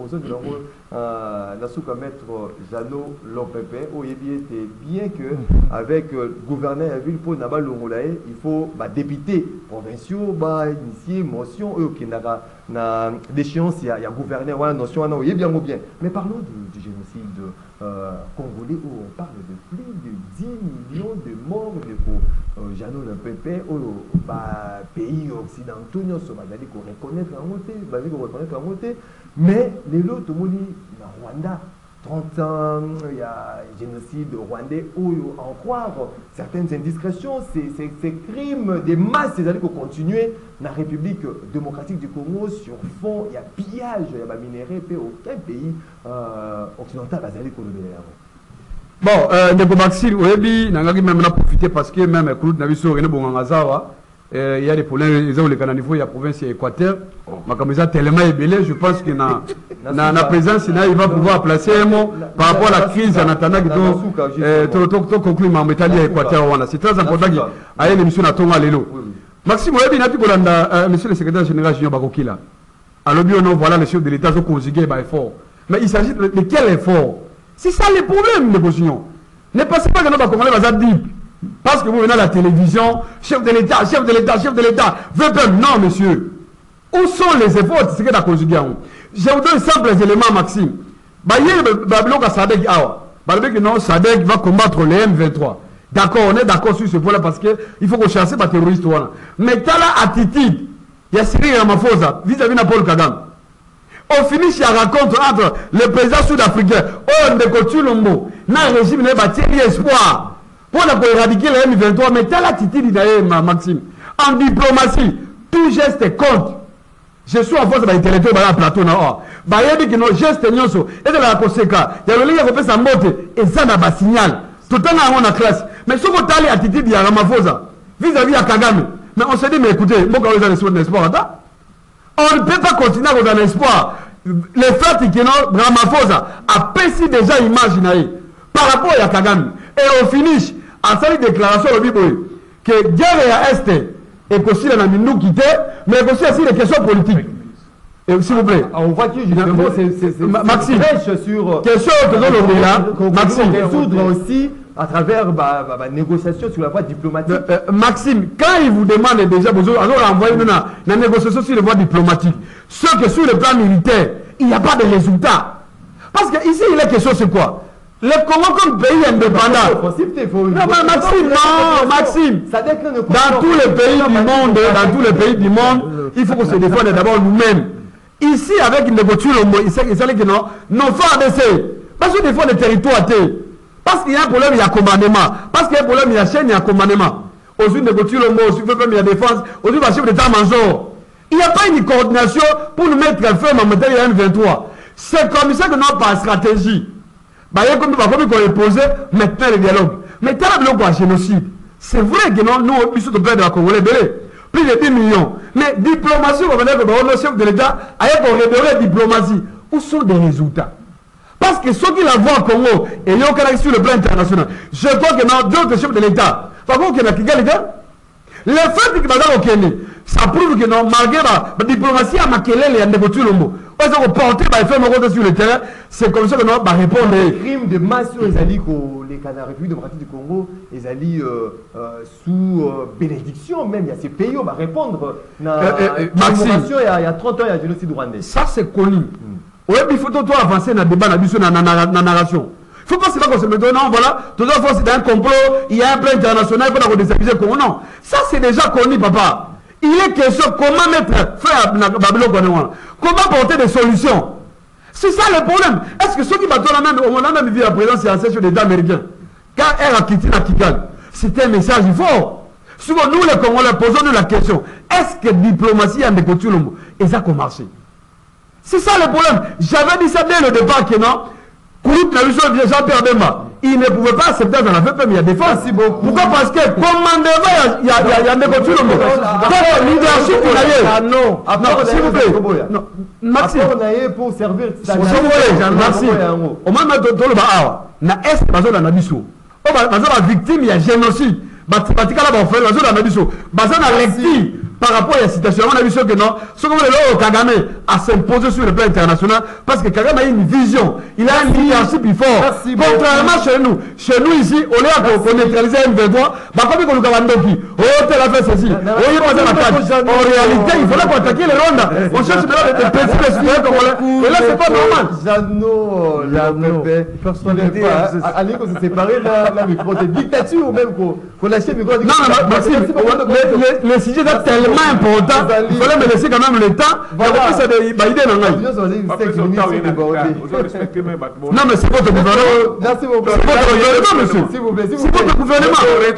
la souka maître Jeannot Lopempe, bien que avec le gouverneur de la ville pour Nabal Longolae, il faut députés provinciaux, initier motion, qui n'a d'échéance, il y a gouverneur, ouais, notion, non, bien ou bien. Mais parlons du génocide congolais où on parle de plus de 10 millions de morts de Jeannot Lopempe au pays occidentaux, nous sommes allés reconnaître la montée, mais les lots tout le monde dans Rwanda. 30 ans, il y a génocide rwandais où en croire certaines indiscrétions, ces crimes de masse, c'est allé continuer dans la République démocratique du Congo sur fond, il y a pillage, il y a minéraux, aucun pays occidental va aller coloniser. Bon, Ndeko Maxime, oui, on a même profité parce que même Claude Nabiso, René Bongangazawa, il y a des problèmes, ils ont les canaux, il y a la province Équateur. Mais comme ça, tellement ébélé, je pense que dans la présence, il va pouvoir placer un mot par rapport à la crise en attendant que conclure ma métallie à Équateur. C'est très important qu'il y ait une émission à Tonga Lelo. Maxime, monsieur le secrétaire général Junior Bakokila, à l'objet, voilà le chef de l'État, conjugué par effort. Mais il s'agit de quel effort? C'est ça le problème, les positions. Ne pensez pas que nous allons commencer à dire. Parce que vous venez à la télévision, chef de l'État, VPM, non monsieur. Où sont les efforts? C'est ce que la conjugué. Je vous donne simples éléments, Maxime. Sadek va combattre les M23. D'accord, on est d'accord sur ce point-là parce qu'il faut qu'on chasse les terroristes. Mais t'as la attitude, il y a Cyril Ramaphosa vis-à-vis de Paul Kagame. On finit sur la rencontre entre le président sud-africain, Ndeko Tshilombo, dans le régime de bâtir espoir. Pour éradiquer les M23, mais telle attitude d'ailleurs, Maxime. En diplomatie, tout geste compte. Je suis en force de l'intellectuel dans le plateau. Il y a des gestes, et de la conséquence, il y a le lien qui fait monter, et ça n'a pas signal. Tout le temps, on a la classe. Mais si on a l'attitude de Ramaphosa, vis-à-vis de Kagame, mais on se dit, mais écoutez, on ne peut pas continuer à avoir un espoir. Le fait que Ramaphosa a perçu déjà imaginé par rapport à Kagame. Et on finit à cette déclaration au Bible que guerre à Est est aussi dans la minute quittée, mais aussi des questions politiques. S'il vous plaît. On voit que justement, c'est Maxime, sur question que nous avons là, Maxime, résoudre aussi à travers la négociation sur la voie diplomatique. Maxime, quand il vous demande déjà, alors envoyez nous la négociation sur la voie diplomatique, ce que sur le plan militaire, il n'y a pas de résultat. Parce que ici, il est question, c'est quoi? Le Congo comme pays indépendant. Non, Maxime. Dans tous les pays du monde, il faut qu'on se défende d'abord nous-mêmes. Ici, avec une négociation, il s'agit que non, nos frères d'essai. Parce que des fois, les territoires, parce qu'il y a un problème, il y a commandement. Parce qu'il y a un problème, il y a chaîne, il y a commandement. Aujourd'hui, négocier le mot, il y a défense, aujourd'hui, il y a chef d'état-major. Il n'y a pas une coordination pour nous mettre ferme en matière de M23. C'est comme ça que nous, par stratégie, comme qu'on est posé, maintenant le dialogue. Mais t'as le génocide. C'est vrai que nous, nous sommes de la Congolais, plus de 10 millions. Mais diplomatie, on va dire que le chef de l'État a rédoré diplomatie. Où sont les résultats? Parce que ceux qui la voient au Congo, et ils ont sur le plan international, je crois que dans d'autres chefs de l'État, le fait que Madame Okene, ça prouve que non, malgré la diplomatie à Makelele et à Ndebotulomo, parce qu'on porte sur le terrain, c'est comme ça que nous va répondre. Les crimes de masse sur les alliés, les République démocratique du Congo, les alliés sous bénédiction, même, il y a ces pays, on va répondre. Maxime, il y a 30 ans, il y a génocide rwandais. Ça, c'est connu. Oui, il faut toi avancer dans le débat, dans la narration. Il ne faut pas qu'on se mette non, voilà, toute fois c'est un complot, il y a un plan international, il faut qu'on déstabilise le Congo. Non, ça c'est déjà connu, papa. Il est question comment mettre fin à Babylone, comment porter des solutions. C'est ça le problème. Est-ce que ceux qui battent la même vie à présent, c'est un chef d'État américain? Quand elle a quitté la Kigali, c'est un message fort. Souvent, nous les Congolais, posons-nous la question, est-ce que diplomatie a des coutumes et ça a marché? C'est ça le problème. J'avais dit ça dès le départ que non. Jean-Pierre Bemba, il ne pouvait pas accepter dans la FEP, mais il y a des défense. Pourquoi? Parce que commandement, il y a des coutumes. Quel leadership il y a? Non, s'il vous plaît. Maxime. Pour servir. Merci. Au moins, na est bazo na biso. O bazo la victime, il y a génocide. Batika la ba faire bazo na biso. Bazo na lecture. Par rapport à la situation, on a vu que non, ce qu'on veut Kagame à s'imposer sur le plan international, parce que Kagame a une vision, il a un leadership fort. Contrairement chez nous ici, on est à neutraliser M23, comme on nous a dit, oh, tel a fait ceci, en réalité, il fallait qu'on attaque les Rwanda. On cherche des principes citoyens congolais. Et là, c'est pas normal. Allez, qu'on se sépare, la micro, c'est dictature ou même qu'on lâche le micro. Non, Maxime, le sujet est tellement important, il fallait me laisser quand même le temps. Non, mais c'est votre gouvernement. Merci beaucoup. C'est votre gouvernement, monsieur. S'il vous plaît. C'est votre gouvernement.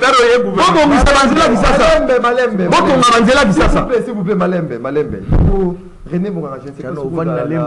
S'il vous plaît, Malembe. René Mouranga, je ne sais pas si vous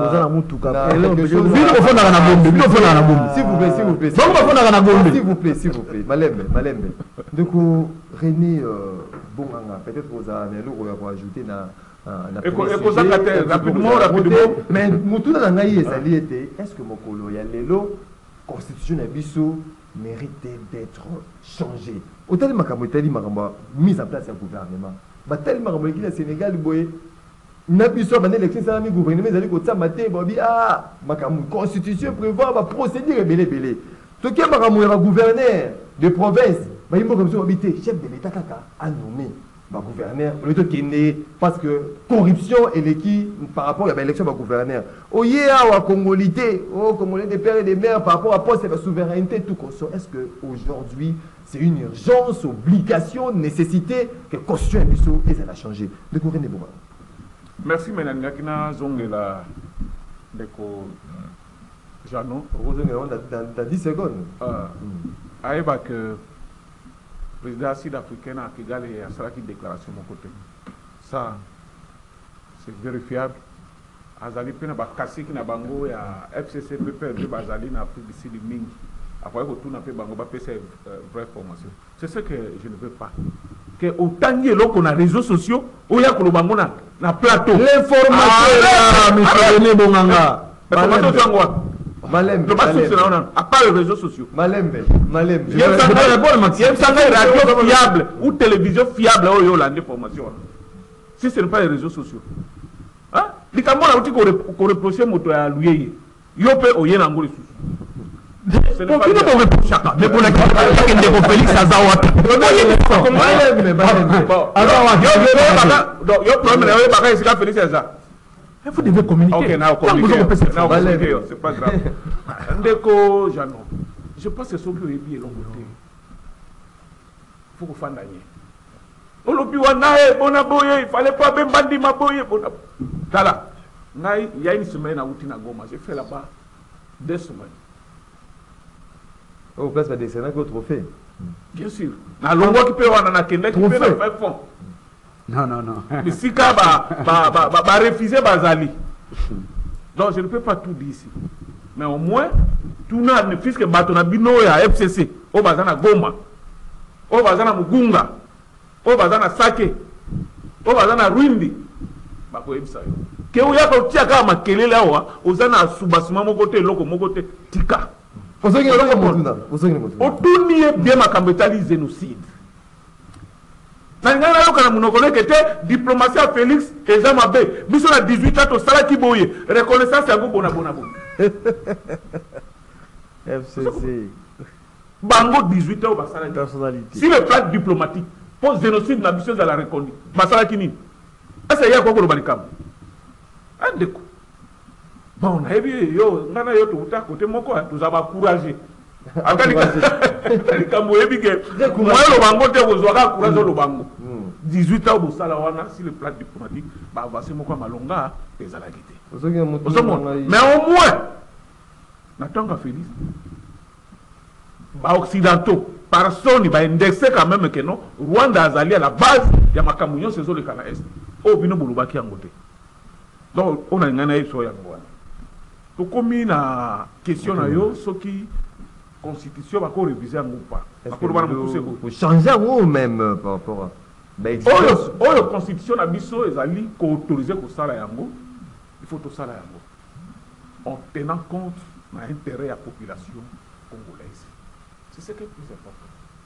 s'il vous plaît, Malembe. Du coup, René Mouranga, peut-être que vous avez ajouté rapidement. Mais Moutou Nangaï est-ce que Mokolo Yalelo, constitution Nabiso, méritait d'être changée? Autant de Makamotali Maramba, mise en place un gouvernement. Tel Maramba qui est Sénégal, Boye. Nabiso, l'élection, ça a mis gouvernement, ils allaient côté matin, ma constitution prévoit ma procédure belé. Tout qui est gouverneur de province, il faut comme ça habiter chef de l'État a nommé gouverneur, parce que corruption et l'équipe par rapport à l'élection de gouverneur. Au Congolité, au Congolais des pères et des mères par rapport à poste et la souveraineté, tout comme ça. Est-ce qu'aujourd'hui, c'est une urgence, obligation, nécessité que la constitution et ça a changé? Découvrez les moments. Merci, Mme Nakina Zongela Deko Jano. Dans 10 secondes. Aïba que le président sud-africain a Kigali a fait une déclaration de mon côté. Ça, c'est vérifiable. Azali Pena Bakasi qui n'a bango ya FCC PP de Bazali na Afrique du Sud Mingi. Après, retourne à Bango, c'est vraie formation. C'est ce que je ne veux pas. Que autant de gens qu'on a réseaux sociaux, où il y a qu'on a plateau. L'information, monsieur Bonganga. Malembe. À part les réseaux sociaux. Malembe. Il y a une radio fiable ou télévision fiable où il y a l'information. Si ce n'est pas les réseaux sociaux. Les Camerounais ont dit qu'on reprochait moto à lui. Il y a un peu de Ce n'est pas Pour bien. nous, on répond chacun. Mais pour la question, Félix Azawa. Vous devez communiquer. Ok, now Tant que vous avez fait ça. c'est pas grave. Ndeko Janon, je pense que ce que est bien côté. Faut qu'on fasse gagner. Olobi wanae bona boye, il fallait pas même bandi ma boye bona. Tala. Ngai, il y a une semaine à Outina Goma, j'ai fait là-bas 2 semaines. Au place va descendre qu'au trophée. Bien sûr. Na longo qui peut wana na kende qui peut faire fond. Non, non, non. Mais si ka ba refuser bazali. Donc je ne peux pas tout dire ici. Mais au moins tout na puisque bato na bino ya FCC, o bazana Goma. O bazana Mugunga. O bazana Sake. O bazana Rwindi. Ba ko ebisa yo. Ke o ya ko tia ka makelele awa, ozana subasima moko te loko moko te tika. Osongi na motuna. Osongi na motuna. Otuni bien makambo etali génocide. Na ngana yo kana munoko ke te diplomatie à Félix eza mabe. Biso na 18 ans to sala ki boye. Reconnaissance ya go bona bona bona. FCC. Bango 18 ans basala Personnalité. si le plan diplomatique pose génocide na biso za la reconnaître. Basala ki nini? Asa ya ko ko balikam. Andeko. Bon, na ebi yo ngana yo tuta côté moko tu za ba courager. Akali kambo ebi ke moi lo bango te ko zwa courage lo bango. 18 ans au sala wana si le plan diplomatique ba avancer moko malonga ezala kité. Osongi na motuna. Mais au moins natanga Félix. Ba occidentaux personne va indexer quand même que non Rwanda azali à la base ya makamunyo sezo le kana est. O bino bolubaki yangote. Donc on a ngana yeso ya ngwana. To komi na question na yo soki constitution va ko réviser en ou pas. Akolo bana pousser ko. Faut changer ou même par rapport à Oyo constitution na biso ezali ko autoriser ko sala yango. Il faut to sala yango. En tenant compte na intérêt ya population congolaise. C'est ce qui est plus important.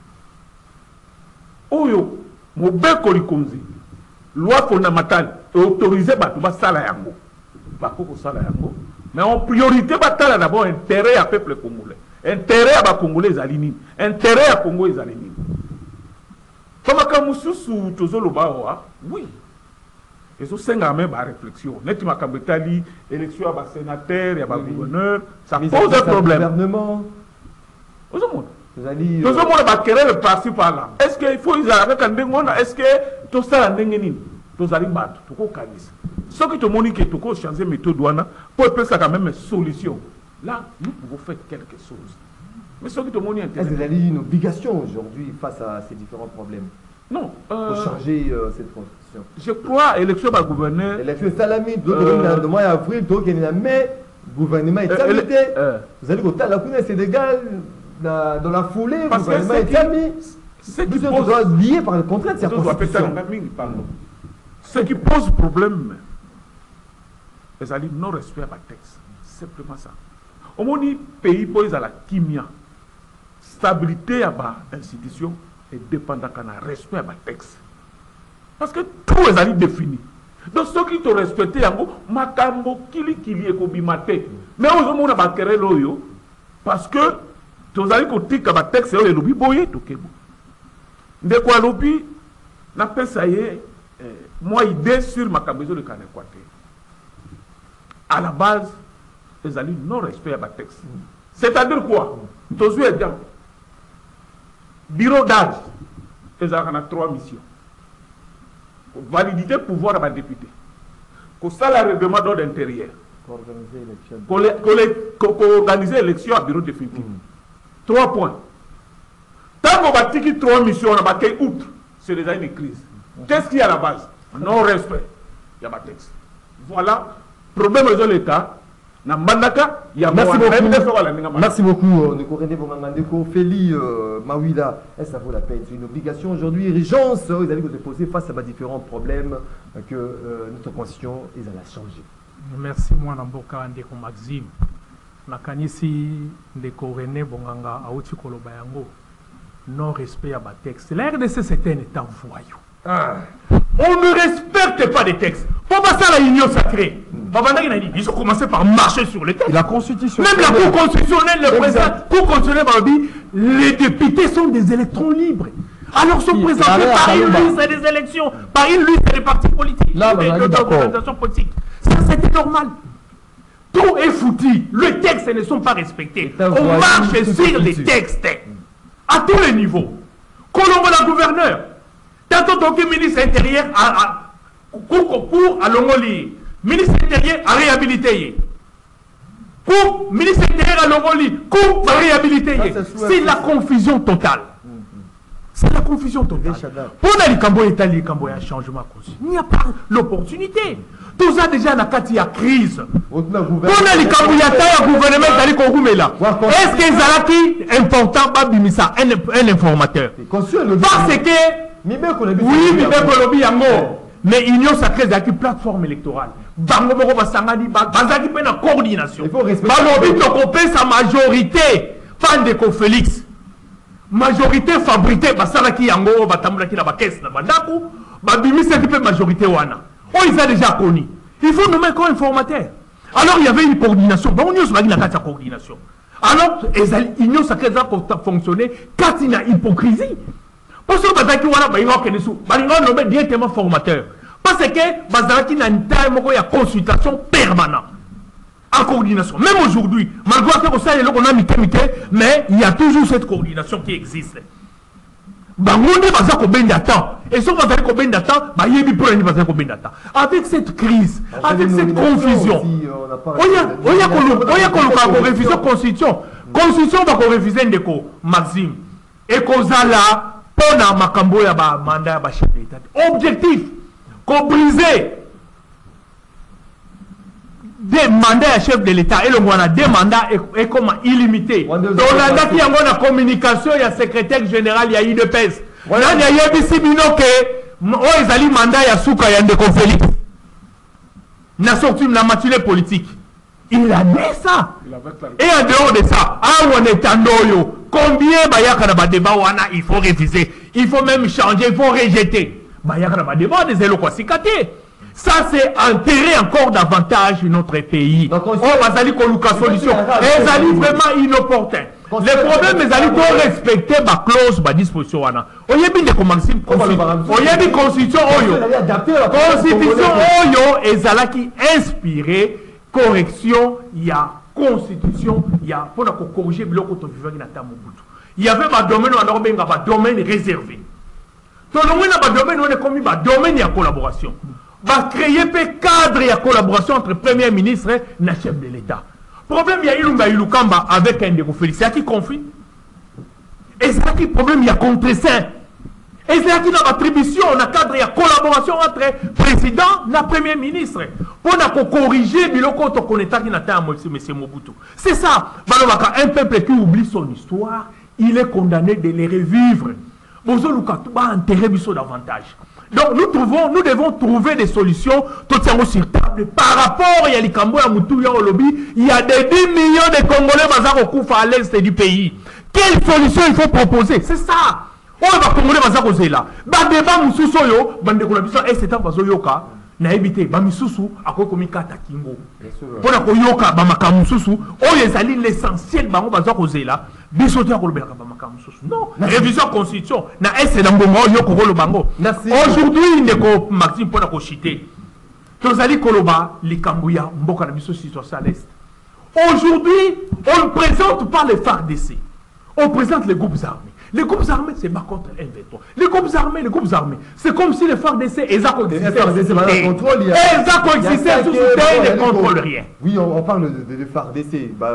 Oyo mobeko likonzi loi fondamentale autorisé bato basala yango. Bako sala yango. Mais en priorité batala d'abord intérêt à peuple congolais. Intérêt à ba congolais ezali nini? Intérêt à Congo ezali nini? Comme quand mususu tozolo bawa, oui. Et so senga même ba réflexion. Neti makambo etali élection à ba sénateur, ya ba gouverneur, ça pose un problème. Gouvernement. Ozomo. Vous allez Tozomo ba querer passer par là. Est-ce qu'il faut ils avec un ndengona? Est-ce que to sala ndenge nini? Tozali bato, toko kanisa. Ce qui te montre que tu peux changer méthode douane pour faire ça quand même une solution. Là, nous pouvons faire quelque chose. Mais ce qui te montre est-ce que vous avez une obligation aujourd'hui face à ces différents problèmes? Non. Pour changer cette constitution. Je crois élection par gouverneur. L'élection salami, de mois avril, donc il y a mais gouvernement est stabilité. Vous allez au la Sénégal dans la foulée, parce gouvernement est stabilité. Ce qui doit lier par le contraire de cette constitution. Ce qui pose problème, c'est non-respect à la texte. Simplement ça. Au moins, pays pose à la kimia. Stabilité à l'institution est dépendant de respect à la texte. Parce que tout est défini. Donc, ceux qui te respectent, makambo kili est kobimate. Mais aux hommes, on a bakere loyo. Parce que, tu as dit que le texte est lobby boye, tout est bon. De quoi lobby, n'a pas ça y est. Moi, idée sur ma caméra de Kanekwate. À la base, ils allaient non-respect à la texte. C'est-à-dire quoi? Tous les gens, bureau d'âge, ils ont 3 missions. Validité pouvoir à ma député. Pour ça, le règlement d'ordre intérieur. Pour organiser l'élection à bureau définitif. 3 points. Tant qu'on va tirer 3 missions, on va qu'il outre. C'est déjà une crise. Qu'est-ce qu'il y a à la base? Non-respect. Il y a ma texte. Voilà. Problème de l'État. Merci beaucoup. Ndeko Feli Mawila. Est-ce que ça vaut la peine? C'est une obligation aujourd'hui. Urgence. Ils allaient se poser face à différents problèmes que notre constitution ils allaient changer. Merci moi Namboka Ndeko Maxime. Nakanisi Ndeko René Bonganga Aouti Koloba yango. Non respect à ma texte. La RDC c'est un état voyou. On ne respecte n'acceptent pas des textes. Pour passer à la union sacrée, ils ont commencé par marcher sur les textes. La Constitution. Même la Cour constitutionnelle, le président, Cour constitutionnelle m'a dit, les députés sont des électrons libres. Alors sont présentés par une liste et des élections, par une liste et des partis politiques, Là, des organisations politiques. Ça, c'était normal. Tout est foutu. Les textes ne sont pas respectés. On marche sur les textes à tous les niveaux. Colombo, la gouverneur, tant que ministre intérieur pour à Longoli, ministre intérieur à réhabiliter. Pour ministre intérieur à Longoli, pour à réhabiliter. C'est la confusion totale. C'est la confusion totale. Pour les Cambo et les Cambo, il y a un changement. Il n'y a pas l'opportunité. Tout ça déjà dans il y a crise. Pour les Cambo, il y a un gouvernement qui là. Est-ce que c'est important un informateur? Parce que oui, mais Union sacrée c'est une plateforme électorale. Bango moko basangani bazaki pe na coordination. Balobi tokopé sa majorité. Fan de Félix. Majorité fabriquée basalaki yango batambulaki na ba caisse na bandaku babimisa ki pe majorité wana. Oh ils ont déjà connu. Il faut nommer comme informateur. Alors il y avait une coordination. Bon Union sacrée na kati coordination. Alors Union sacrée ça fonctionner quand il y a hypocrisie. Pour ce bazaki wana ba ingo kenesu ba ingo nommer directement formateur. Parce que bazaki na time ko ya consultation permanente. En coordination. Même aujourd'hui, malgré que ça on a mité, mais il y a toujours cette coordination qui existe. Avec cette crise, avec cette confusion, on y a révision constitution. Constitution va réviser ndeko Maxime. Et causa là, pour makambo ya ba mandat ba chef d'État. Objectif, qu'on briser des mandats à chef de l'État et le a des mandats et comme illimité. Donc là, il y a une communication, il y a secrétaire général, il y a UDPS. Là, il y a ici que ils allaient mandat il y a Souka, il y a des conflits. N'a sorti la matinée politique. Il a dit ça. Et en dehors de ça, on est en noyo. Combien de débats il faut réviser, il faut même changer, il faut rejeter. Il y a débat des éloquents cicatés. Ça, c'est enterrer encore davantage notre pays. Donc, on va aller avec solution. Et ils allaient vraiment inopportun. Le problème, ils allaient respecter ma clause, ma disposition. On y a bien des commencés. On y a bien constitution. Constitution, ils allaient qui inspirer correction, il y a constitution, il y a pour corriger le côté vivant dans Mobutu. Il y avait un domaine, un domaine réservé. Tout le monde a un domaine, on est comme un domaine de collaboration. Va créer un cadre de collaboration entre Premier ministre et le chef de l'État. Problème, il y a Ilunga Ilukamba avec un de Félix. C'est qui conflit? Et c'est qui problème, il y a contre-saint. Et c'est qui dans l'attribution, on a cadre de collaboration entre président et Premier ministre. Pour corriger le côté qu'on est qui n'a pas M. Mobutu. C'est ça. Un peuple qui oublie son histoire, il est condamné de les revivre. Vous avez intérêt davantage. Donc nous devons trouver des solutions tout sur table par rapport à l'Ikambo et à Moutou au lobby. Il y a des 10 millions de Congolais bazar au à l'est du pays. Quelle solution il faut proposer? C'est ça. On va Congolais bazar au là. Ba débat mususu yo, bande kolabisa et c'est un bazo yoka. Na ebité ba misusu ako komika takingo. Pona ko yoka ba makamususu, o yezali l'essentiel bango bazar au là. Bisotia ko lobela ba makamususu. Non, révision constitution na est dans bongo yoko ko bango. Aujourd'hui ndeko Maxime pona ko chiter. Tozali koloba likambuya mboka na biso situation à l'est. Aujourd'hui, on ne présente pas les FARDC. On présente les groupes armés. Les groupes armés, c'est pas contre M23. Les groupes armés, c'est comme si les FARDC, ils ont coexisté sous soutien, ils ne contrôlent rien. Oui, on parle de FARDC.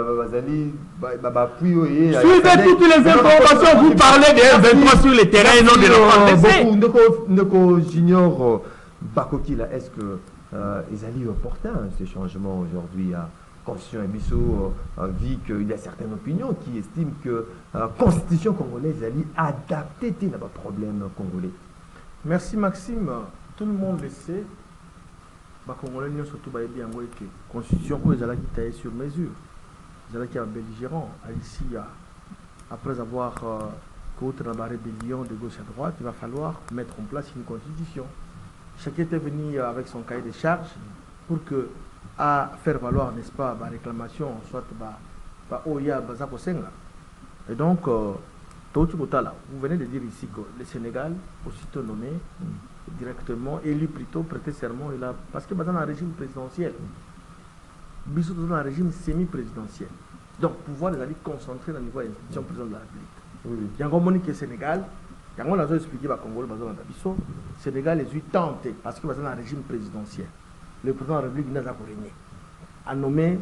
Suivez toutes les informations, vous parlez de M23 sur le terrain et non de la FARDC. Ndeko Junior Bakoki, est-ce que ils allaient opportun ces changements aujourd'hui à Constitution et Misso vu qu'il y a certaines opinions qui estiment que la Constitution congolaise allait adapter les problèmes congolais. Merci Maxime. Tout le monde le sait. Les Congolais n'ont surtout pas dit que la Constitution est sur mesure. Ils sont belligérants. Ici, après avoir contre la rébellion de gauche à droite, il va falloir mettre en place une Constitution. chacun était venu avec son cahier de charges pour que à faire valoir, n'est-ce pas, ma réclamation, soit Oya Bazako Senga. Et donc, vous venez de dire ici que le Sénégal, aussitôt nommé, directement, élu plutôt, prêté serment, parce que dans un régime présidentiel, Bissot dans un régime semi-présidentiel. Donc, pouvoir les aller concentrer dans le niveau de l'institution présidente de la République. Il y a un moment que Sénégal, quand on a expliqué au Congo, le Sénégal est tenté parce que dans un régime présidentiel, le président de la République n'a pas régné, a nommé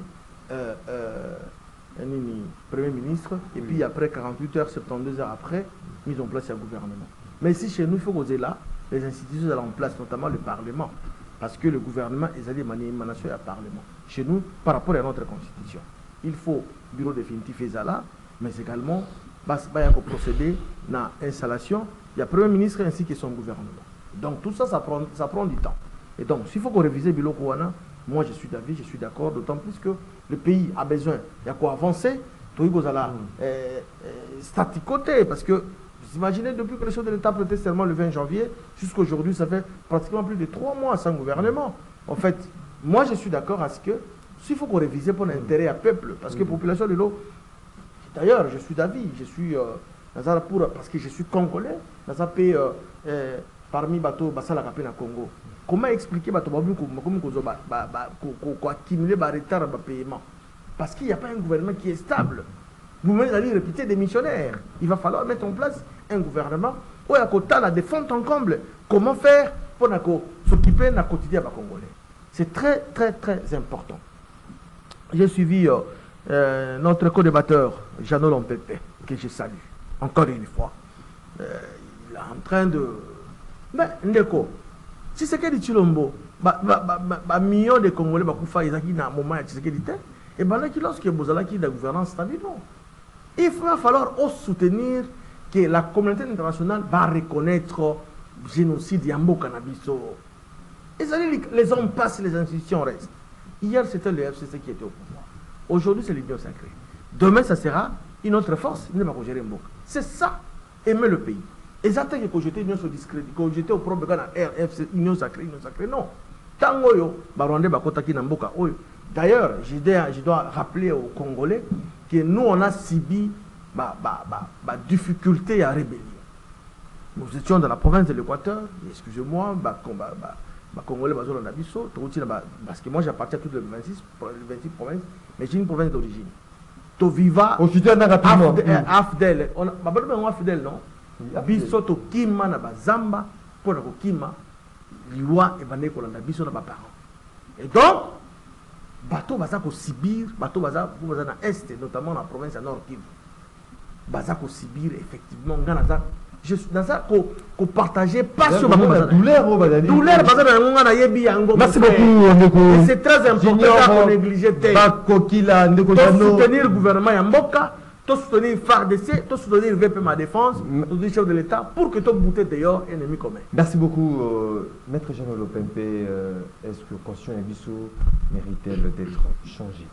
Premier ministre, et puis après 48 heures, 72 heures après, mise en place un gouvernement. Mais ici, chez nous, il faut poser là, les institutions sont en place, notamment le Parlement, parce que le gouvernement est allé émanation à Parlement. Chez nous, par rapport à notre constitution, il faut bureau définitif et là, mais également, il y a procéder à l'installation, il y a le Premier ministre ainsi que son gouvernement. Donc tout ça, ça prend du temps. Et donc, s'il faut qu'on révise le bilan Kouana, moi je suis d'avis, je suis d'accord, d'autant plus que le pays a besoin, il y a quoi avancer, tout staticoter, parce que vous imaginez, depuis que le chef de l'État prêtait serment le 20 janvier, jusqu'à aujourd'hui, ça fait pratiquement plus de 3 mois sans gouvernement. En fait, moi je suis d'accord à ce que, s'il faut qu'on révise pour l'intérêt à peuple, parce que la population de l'eau, d'ailleurs, je suis d'avis, je suis, parce que je suis congolais, parmi les bateaux, Bassala Kapena Congo. Comment expliquer qu'on accumuler le retard de paiement? Parce qu'il n'y a pas un gouvernement qui est stable. Vous allez répéter des missionnaires. Il va falloir mettre en place un gouvernement où il y a la défense en comble. Comment faire pour s'occuper du quotidien des Congolais? C'est très, très, très important. J'ai suivi notre co-débatteur, Jeannot Lompepe, que je salue, encore une fois. Il est en train de... Mais, Ndeko, si c'est que dit Chilombo, millions de Congolais ils ont un moment et lorsque vous avez la gouvernance stable, il va falloir soutenir que la communauté internationale va reconnaître le génocide Yambo Cannabiso. Et les hommes passent, les institutions restent. Hier, c'était le FCC qui était au pouvoir. Aujourd'hui, c'est l'Union sacrée. Demain, ça sera une autre force. C'est ça, aimer le pays. Et ça, c'est que j'étais union sur discrédit, que j'étais au problème de la RFC, union sacrée, non. Tango yo, Barwande Bakotaki Namboka. D'ailleurs, je dois rappeler aux Congolais que nous, on a subi difficulté à rébellion. Nous étions dans la province de l'Équateur, excusez-moi, Congolais, parce que moi j'appartiens à toutes les 26 provinces, mais j'ai une province d'origine. Toviva, Afdel, on a Afdel, non? Biso to kima na bazamba pour na kima liwa et bande ko landa biso na ba parents. Et donc bateau baza ko Sibir, bateau baza na est notamment dans la province à Nord Kivu. Baza ko Sibir effectivement ngana za je suis dans ça ko partager pas sur ma douleur baza na ngana yebi yango. Merci beaucoup. C'est très important qu'on néglige bakokila ndeko jano soutenir le gouvernement ya mboka. Soutenir FARDC, soutenir VP Ma Défense, soutenir chef de l'État pour que tout bouter d'ailleurs ennemi commun. Merci beaucoup, Maître Jean Lopempe. Est-ce que Conscience et Bissot mérite-t-elle d'être changée?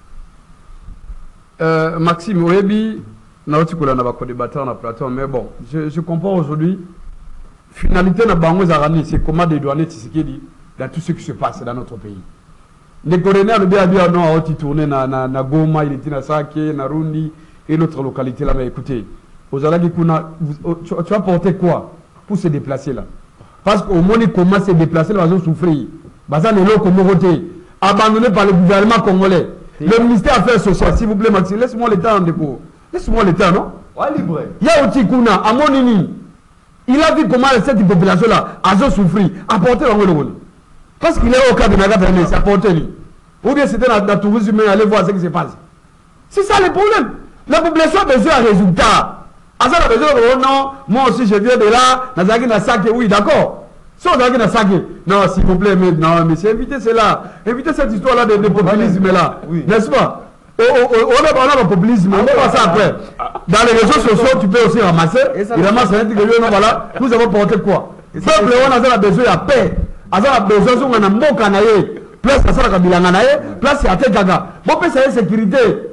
Maxime Oyebi, on a débattu dans la plateforme, mais bon, je comprends aujourd'hui. Finalité na bango zarani, c'est comment dédouaner Tshisekedi dans tout ce qui se passe dans notre pays. Les Coréens le bien non, ont tourné na Goma, il était na Sake, na Rundi. Et l'autre localité là, mais écoutez, tu vas porter quoi pour se déplacer là? Parce qu'au moins, il commence à se déplacer, ils vont souffrir. Abandonné par le gouvernement congolais. Le ministère des Affaires sociales, s'il vous plaît, Maxime, laisse-moi le temps en dépôt. Laisse-moi le temps, non? libre. Il y a aussi Kuna, à Monini. Il a vu comment cette population là a souffert. Apporter le parce qu'il est au cas de Nagatane, c'est apporter lui. Ou bien c'était dans le tourisme, aller voir ce qui se passe. C'est ça le problème. La population a besoin d'un résultat. Asa a besoin de non, moi aussi je viens de là, Nazaki Nasake, oui, d'accord. Si on a Nasake, non, s'il vous plaît, mais non, monsieur, évitez cela. Évitez cette histoire-là de populisme là. Oui. N'est-ce pas? On a le populisme, on va ça après. Dans les réseaux sociaux, tu peux aussi ramasser. Il ramasse un truc que voilà, nous avons porté quoi? Le peuple, on a besoin de paix. On a besoin de Mokanaye. Place à ça, place à Tekaga. Bon, c'est la sécurité.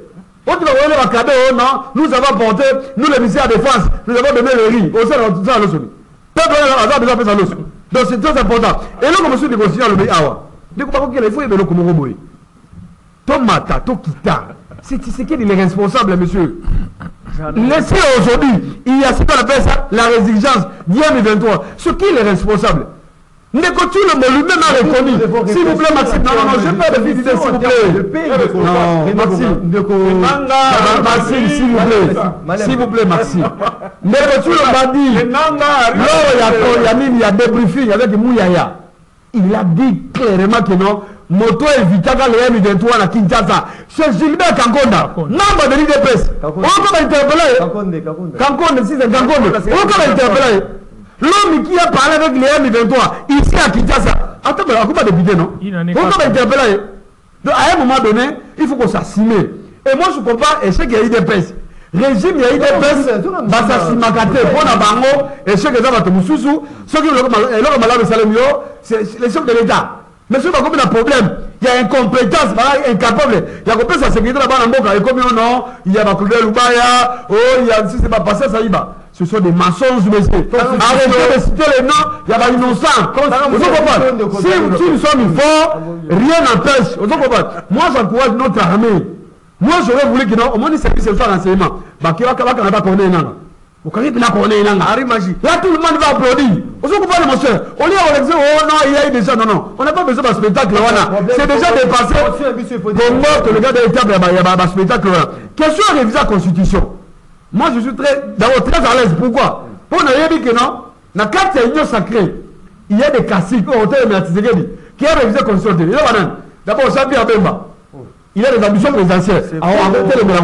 Nous avons porté, nous les ministères de défense, nous avons donné le riz. Au sein de ça, le peuple a besoin de ça. Donc c'est très important. Et là, comme je suis négocié le Awa, il faut aimer le Komoroboy. Tomata, Tokita. C'est qui est responsable, monsieur. Laissez aujourd'hui, il y a ce qu'on appelle ça la résilience d'IM23. Ce qui est responsable. Négocie le mot lui-même a reconnu. S'il vous plaît, Maxime. Non, je n'ai pas de visiter, s'il vous plaît. Non, Maxime. Maxime, s'il vous plaît. S'il vous plaît, Maxime. Négocie le m'a dit. Lors il y a débriefing avec Mouyaya. Il a dit clairement que non. Moto évitaka le M23 à Kinshasa. C'est Gilbert Kankonda. Membre de l'IDPS. On peut interpeller. Kankonda, si c'est Kankonda. On peut interpeller. L'homme qui a parlé avec les M23 ici à Kinshasa. Attends, mais on ne peut pas débuter, non? On peut interpeller. Donc à un moment donné, il faut qu'on s'assume. Et moi je comprends, et c'est qu'il y a IDPS. Régime, il y a IDPS. Basa Simakate, Bona Bango, et ceux qui ont Moussou, ceux qui ont malade Salemio, c'est les chefs de l'État. Mais ce n'est pas comme un problème. Il y a incompétence, incapable. Il y a compétence à sécurité là-bas dans le monde. Et comme non, il y a Bakoudé Loubaya, oh, il y a si c'est pas passé, ça y va. Ce sont des mensonges, monsieur. Arrêtez de citer les noms, il y a des innocents. Vous comprenez? Si nous sommes forts, rien n'empêche. Vous comprenez? Moi, j'encourage notre armée. Moi, j'aurais voulu que non, au moins, il s'agisse de renseignement. Bah, qui va pas connaître un an. Vous connaissez bien qu'on est là, là tout le monde va applaudir. Vous comprenez, mon cher? On dit, on dit, oh non, il y a eu déjà, non. On n'a pas besoin d'un spectacle, c'est déjà dépassé. Pour moi, que le gars de l'État, il y a un spectacle. Question à réviser la Constitution. Moi, je suis d'abord très à l'aise. Pourquoi? Pour ne rien dire que non, dans la carte de l'Union sacrée, il y a des classiques, qui a révisé la Constitution. D'abord, Jean Pierre Bemba. Il a des ambitions présidentielles. Mais si vous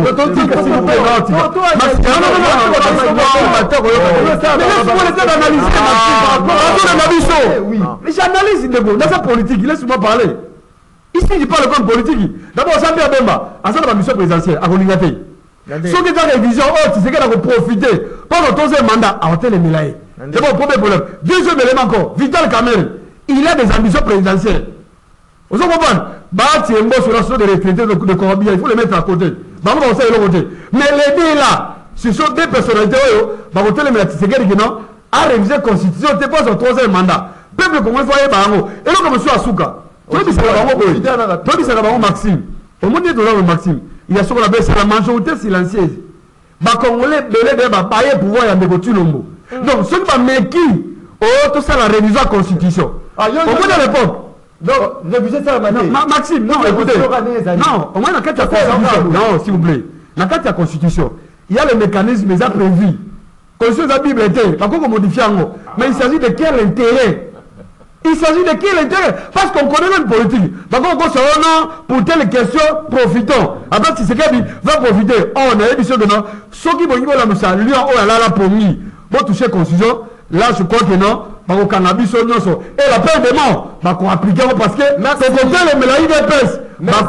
mais j'analyse dans sa politique, laisse-moi parler. Ici, il parle comme politique. D'abord, Jean Pierre Bemba, à sa ambition présidentielle, à Rolingate. Ceux qui ont révision, c'est ce qu'il a profité pendant ton mandat à Hôtel Milaye. C'est bon, premier problème. Deuxième élément encore, Vital Kamel, il a des ambitions présidentielles. Vous comprenez? Bah, tu es un boss sur la sorte de retraités de Colombie, il faut les mettre à côté. Bah, on va aussi le côté. Mais les deux là, ce sont des personnalités, bah, on t'a mis c'est qui non, a révisé la Constitution, tu pas son troisième mandat. Peuple comment il faut aller par en et là, comme je suis à Souka. Toi, tu sais, c'est Maxime. Au monde de Maxime, il y a ce qu'on appelle la majorité silencieuse. Bah, Congolais, belé, bah, payer pouvoir, il y a des voitures nombreux. Donc, ceux qui vont qui, tout ça, la révision de la Constitution. Au bout de l'époque, donc, réviser ça, Maxime, non, écoutez. Non, au moins, dans la carte de la Constitution. Non, s'il vous plaît. Dans la carte de la Constitution, il y a le mécanisme déjà prévu. Constitution de la Bible était, par contre, on modifie en haut. Mais il s'agit de quel intérêt? Il s'agit de quel intérêt? Parce qu'on connaît même politique. Par contre, on se non, pour telle question, profitons. Après, si c'est quelqu'un va profiter. Oh, on a édition de non. Ceux qui vont dire, là, Lyon, oh là là, pour nous. Bon, toucher la Constitution. Là, je crois que non. Au cannabis, et la peine de mort, qu'on applique parce que c'est le mélange des pèses.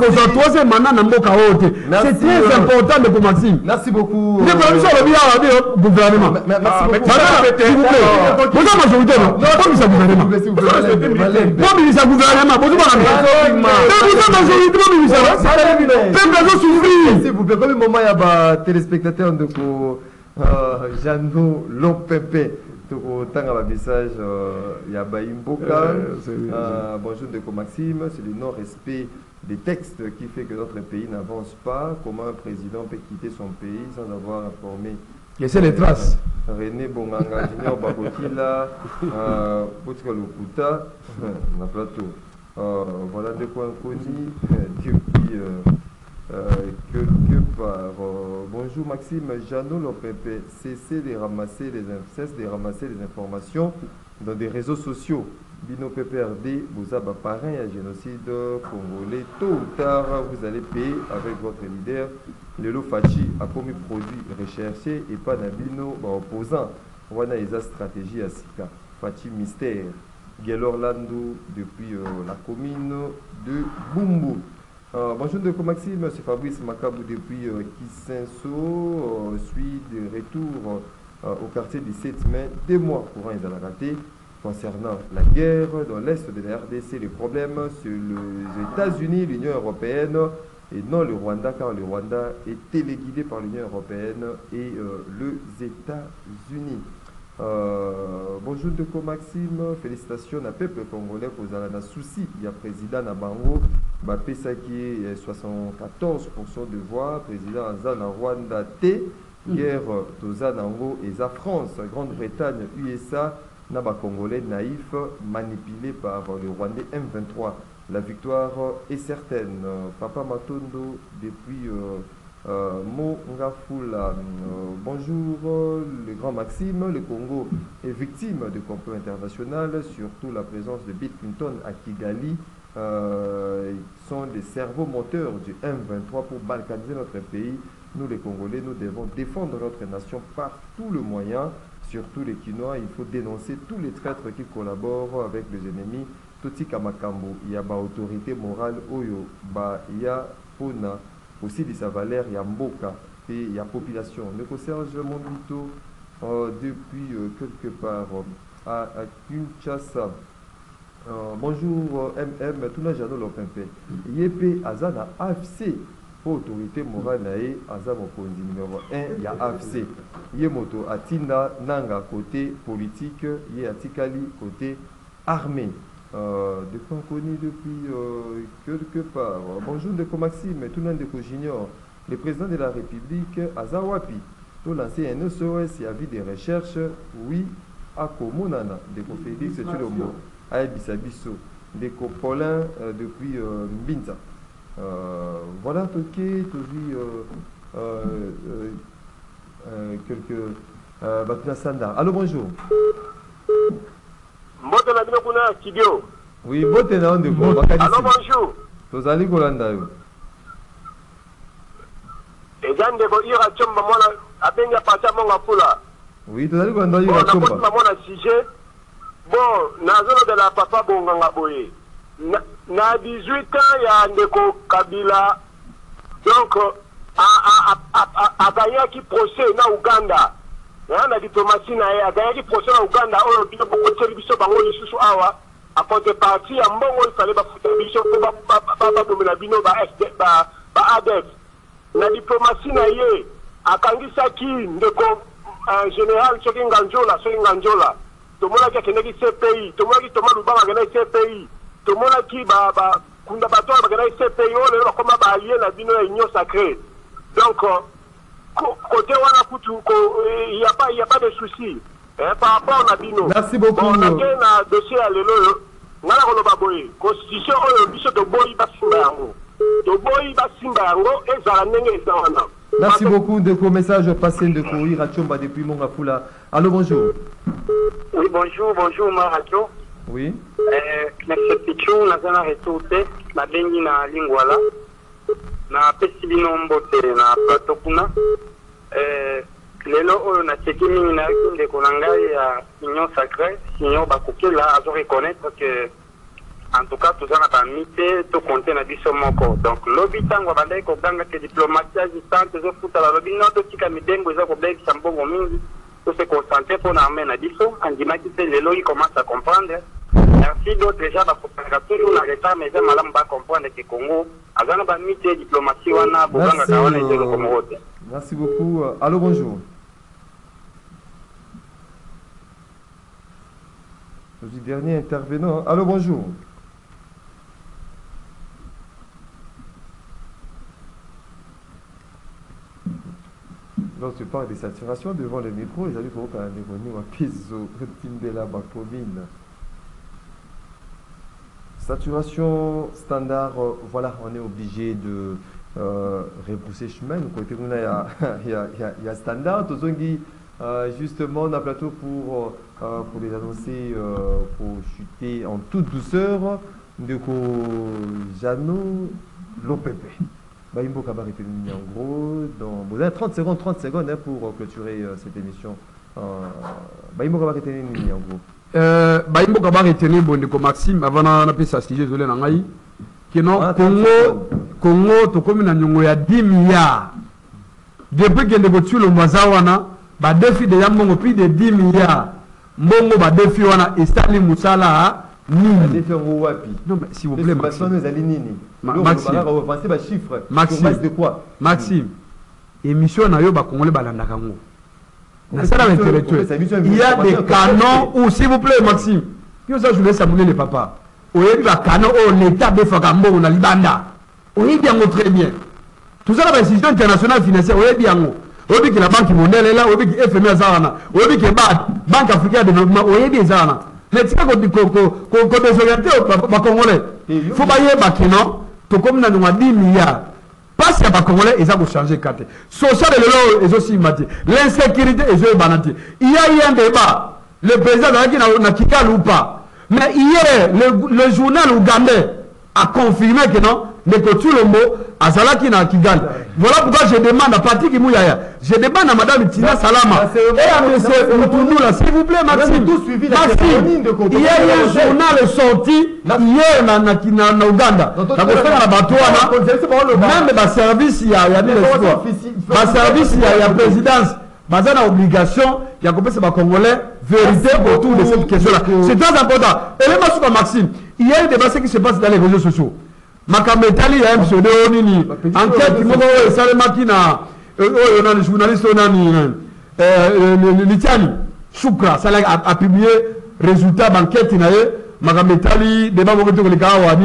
C'est très important de Maxime. Merci beaucoup. Le gouvernement. S'il vous plaît. Vous avez majorité, non? Non, pas mis gouvernement. Pas mis gouvernement. Vous s'il vous plaît, comme moment, il y a des téléspectateurs de Jeannot Lompépé. Autant à message, il y a Baïmboka. Bonjour de Maxime, c'est le non-respect des textes qui fait que notre pays n'avance pas. Comment un président peut quitter son pays sans avoir informé? Laissez les traces. René Bonganga, Junior Babokila, Poutka Lokuta, on a plateau. Voilà de quoi connus depuis quelque part. Bonjour Maxime, Jeannot Lopepe, cesse de ramasser les informations dans des réseaux sociaux. Bino PPRD, vous avez parrain à génocide congolais. Tôt ou tard, vous allez payer avec votre leader. Lelo Fachi a commis produit recherché et pas Nabino opposant. Voilà les stratégies à Sika. Fachi mystère. Guelorlando depuis la commune de Bumbu. Bonjour de Maxime, c'est Fabrice Makabou depuis Kisenso. Je suis de retour au quartier du 7 mai. 2 mois courant les raté. Concernant la guerre dans l'est de la RDC, les problèmes sur les États-Unis, l'Union européenne et non le Rwanda, car le Rwanda est téléguidé par l'Union européenne et les États-Unis. Bonjour de Maxime, félicitations à peuple congolais pour la souci. Il y a président Nabango, Pesa qui est 74% de voix, président Azana Rwanda T, guerre Tozanango et za France, Grande-Bretagne, USA, Naba Congolais naïf, manipulé par le Rwandais M23. La victoire est certaine. Papa Matondo depuis Mongafula. Bonjour, le grand Maxime. Le Congo est victime de complot international, surtout la présence de Bill Clinton à Kigali. Ils sont des cerveaux moteurs du M23 pour balkaniser notre pays. Nous, les Congolais, nous devons défendre notre nation par tous les moyens, surtout les Quinois. Il faut dénoncer tous les traîtres qui collaborent avec les ennemis. Toti Kamakambo, il y a une autorité morale, Oyo, il y a Pona, aussi de sa valeur, il y a Mboka, et il y a population. Le Serge Mondito, depuis quelque part à Kinshasa. Bonjour MM, tout le monde a l'opempé. Yépe Azana AFC. Autorité morale nae azamo konzi numéro 1 il y a AFC yemoto atinda nanga côté politique ye atikali côté armée de quoi connu depuis quelque part. Bonjour de Maxime tout le monde de Junior, le président de la République Azawapi tout lancé un SOS, il y a vu des recherches oui à Komonana de Félix c'est le mot à Bisabiso de Paulin depuis Mbinza. Voilà, Toké, quelques Bakuna Sanda. Allô, bonjour. Oui, Botena, on est allô, bonjour. Vous allez Golanda. Et Jean de Boira Chomba, moi, à Benga Pachamanga Pula. Oui, vous allez Golanda, il y a Chomba. Bon, Nazolo de la Papa Bonganga Boye. Na 18 ans, il y a Ndeko Kabila, donc, a gagné qui procès na Uganda. La diplomatie a gagné qui procès na Uganda. On a dit que beaucoup de services sont awa. À contrepartie, à Mbongo, il fallait que les services soient ADF. La diplomatie a Kangisaki, Ndeko, en général, Soki Nganjola. Tout le monde qui a gagné CPI, tout le monde qui a gagné CPI. Tout le monde qui a gagné CPI, comme allié la union sacrée. Donc, côté il n'y a pas de souci. Par rapport à Nabino. Merci beaucoup. On a un dossier à l'élo. On a la constitution, de Boyi Basimbango. De Boyi Basimbango et Zalanenge Zawana. Merci beaucoup de vos messages passés de courir à Chomba depuis Mongafula. Allô, bonjour. Oui, bonjour, Maracho. Oui. Merci Pichou, nazana retourte, na bengi na lingwala, na pesibino mbote na platokuna. Lelo oyo na cheki mingi na kinde konangai ya union sacrée, union bakokela azo reconnaître que en tout cas tout ça n'a pas mité tout compter na biso moko. Donc lobi tango bandai ko ganga que diplomatie assistante zo futa la lobi noto tika midengo za ko beki sambongo mingi. Tout se concentrer pour n'amener à biso, andima qui lelo il commence à comprendre. Merci d'autres déjà pour toujours la retard mais ça malam ba comprendre que Congo azana ba mité diplomatie wana boganga kawana ite ko mote. Merci beaucoup. Allô, bonjour. Je suis dernier intervenant. Allô, bonjour. Lorsque je parle de saturation devant le micro, ils allaient pour un évolué à Piso, Timbela, Bakomine. Saturation standard, voilà, on est obligé de repousser chemin. Côté où il y a standard, tous justement, on a plateau pour les annoncer, pour chuter en toute douceur, de Jano Lopepe. Baimbo Kabar était en gros, vous avez 30 secondes hein, pour clôturer cette émission. Baimbo Kabar était en gros. Baimbo Kabar était bon Maxime, avant on a pu s'assiger, désolé, Nangaï. Que non, Congo, to comme na nyongo ya 10 milliards. Depuis que les voitures le Mazawana, ba défi de Yambongo plus de 10 milliards. Mbongo ba défi wana Estali Moussala nini. Défi en wapi. Non mais s'il vous plaît Maxime. Maxime. On va penser ba chiffre. Maxime. Base de quoi? Maxime. Émission na yo ba Congolais ba landaka ngo. C'est intellectuel. Il y a des canons où, s'il vous plaît, Maxime, puis ça, je laisse abonner les papas. Il y a des canons où l'État de Fagambo, on a l'Ibanda. On est bien, très bien. Tout ça, la institution internationale financière, on est bien. On dit que la Banque mondiale est là, on dit que FMI Zana, on dit que la Banque africaine de développement, on est bien Zana. Mais tu sais qu'on désorienté aux Congolais. Il faut pas y avoir Bakino, tout comme nous avons 10 milliards. Pas si les Congolais, ils ont changé 4. Social et le ils ont aussi maté. L'insécurité, ils ont banaté. Il y a eu un débat. Le président n'a Kikal ou pas. Mais hier, le journal ougandais a confirmé que non, que tout le mot, Azalaki n'a Kigali. Voilà pourquoi je demande à Patrick Mouyaya, je demande à Madame Tina Salama et à M. Moutounoula, s'il vous plaît, Maxime. Il y a eu un journal sorti hier en Ouganda. Même le service, il y a des service, il y a présidence. Dans la obligation, il y a compris les Congolais, vérité autour de cette question-là. C'est très important. Et même sur Maxime, il y a un débat qui se passe dans les réseaux sociaux. Makametali, il y a un pseudo, enquête, il y a un journaliste, Nitiani, Choukra, ça a publié résultat d'enquête, Makametali, débat, il y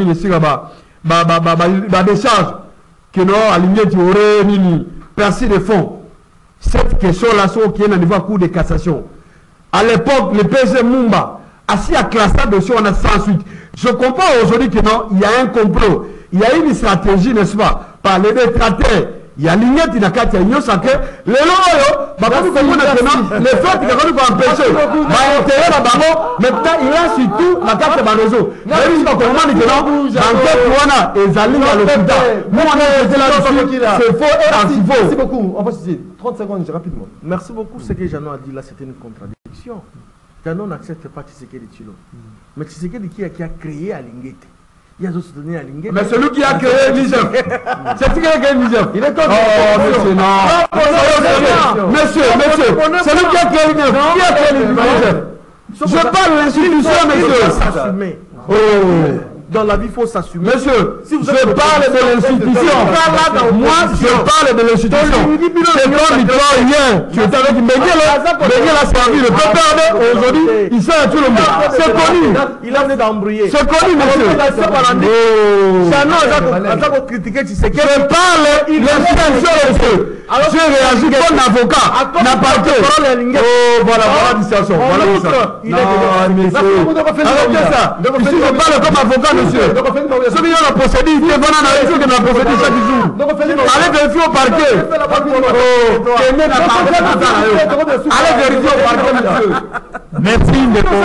a des charges qui n'ont aligné, qui auraient percé des fonds. Cette question-là, qui est au niveau de la Cour de cassation. À l'époque, le PSG Mumba, assis à classer dossier, on a sans suite. Je comprends aujourd'hui que non, il y a un complot. Il y a une stratégie, n'est-ce pas, par les détracteurs. Il y a l'ignote, il y a quatre, il y a sacré. Les loyaux, les faits qui vont empêcher. Mais peut-être il y a surtout la carte de réseau. Mais il faut qu'on dit que non, l'enquête, et Zaline à l'hôpital. Nous, on a été là-dessus, c'est faux et anti-faux. Merci beaucoup. On va se dire 30 secondes, rapidement. Merci beaucoup. Ce que Jeannot a dit là, c'était une contradiction. Jeannot n'accepte pas Tshisekedi Tshilombo. Mais Tshisekedi qui a créé Alingete. Il a soutenu Alingete. Mais celui qui a créé Niger. C'est qui a créé Niger. Il est contre. Oh, monsieur, non. Monsieur, celui qui a créé Niger. Qui a créé Niger? Je parle de l'institution, monsieur. Oh. Dans la vie, il faut s'assumer. Monsieur, si je parle de l'institution. Moi, je parle de l'institution. C'est comme hier. Tu étais avec Mbenguel a servi le peuple aujourd'hui. Il sert à tout le monde. C'est connu. Il a venu d'embrouiller. C'est connu, monsieur. Je parle de l'institution, monsieur. Je réagis comme avocat. N'a pas été. Oh, voilà la distinction. Voilà la distinction. Non, monsieur. Ici, je parle comme avocat, monsieur. Ceux qui ont la procédure, ils vont analyser que la procédure chaque jour. Allez vérifier au parquet. Allez vérifier au parquet, monsieur. Merci, Ndeko.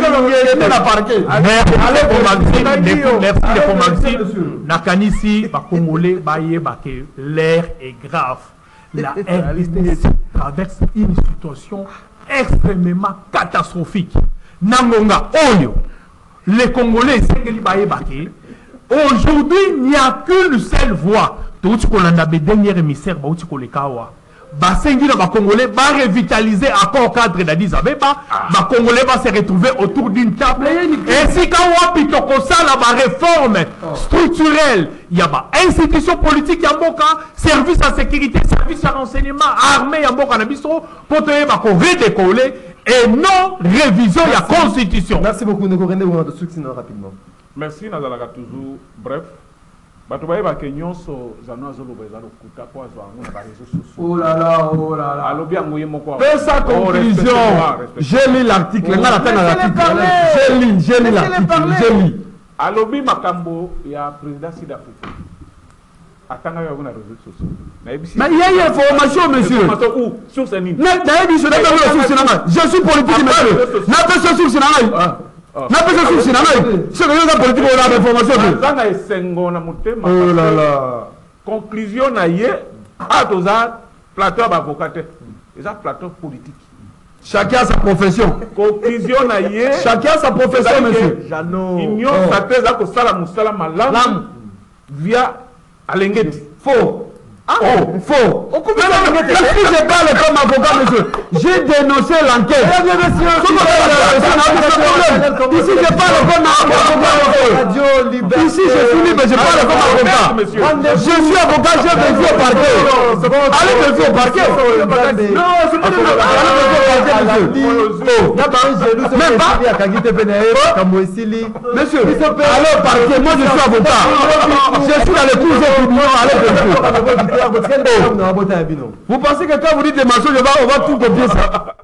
Merci, Maxime. Nakanisi, Congolais, l'air est grave. La RDC traverse une situation extrêmement catastrophique. Nangonga, Oyo. Les Congolais, aujourd'hui, il n'y a qu'une seule voie. Dernier émissaire, les Congolais vont revitaliser l'accord cadre d'Addis Abeba. Les Congolais vont se retrouver autour d'une table. Et si quand on a la réforme structurelle, il y a une institution politique, il y a service à sécurité, service à renseignement, armée, il y a pour redécoller. Et non révision de la constitution. Merci beaucoup. Nous allons rapidement. Merci, Nazalaka toujours. Bref, oh là là, oh là là. Fais sa conclusion. J'ai lu l'article. J'ai lu l'article. Alobi Makambo, il y a président Sidafou. Mais il y a une information, monsieur. Je suis politique, monsieur. N'a pas ce source. N'a pas ce source. C'est que nous politique, on a l'information. Oh là là. Conclusion, plateau d'avocat. C'est un plateau politique. Chacun a sa profession. Conclusion, chacun a sa profession, monsieur. Union, ça peut être que ça la moussala malam via Alengeti. Faux. Faux. Est-ce que je parle comme avocat, monsieur? J'ai dénoncé l'enquête. Ici, je parle comme avocat. Ici, je suis libre, je parle comme avocat. Je suis avocat, je vais au parquet. Allez vérifier au parquet. Non, c'est pas même pas. Monsieur, allez au parquet, moi je suis avocat. Je suis dans les cours de tribunal, allez vérifier. Vous pensez que quand vous dites des mensonges, on va tout copier ça?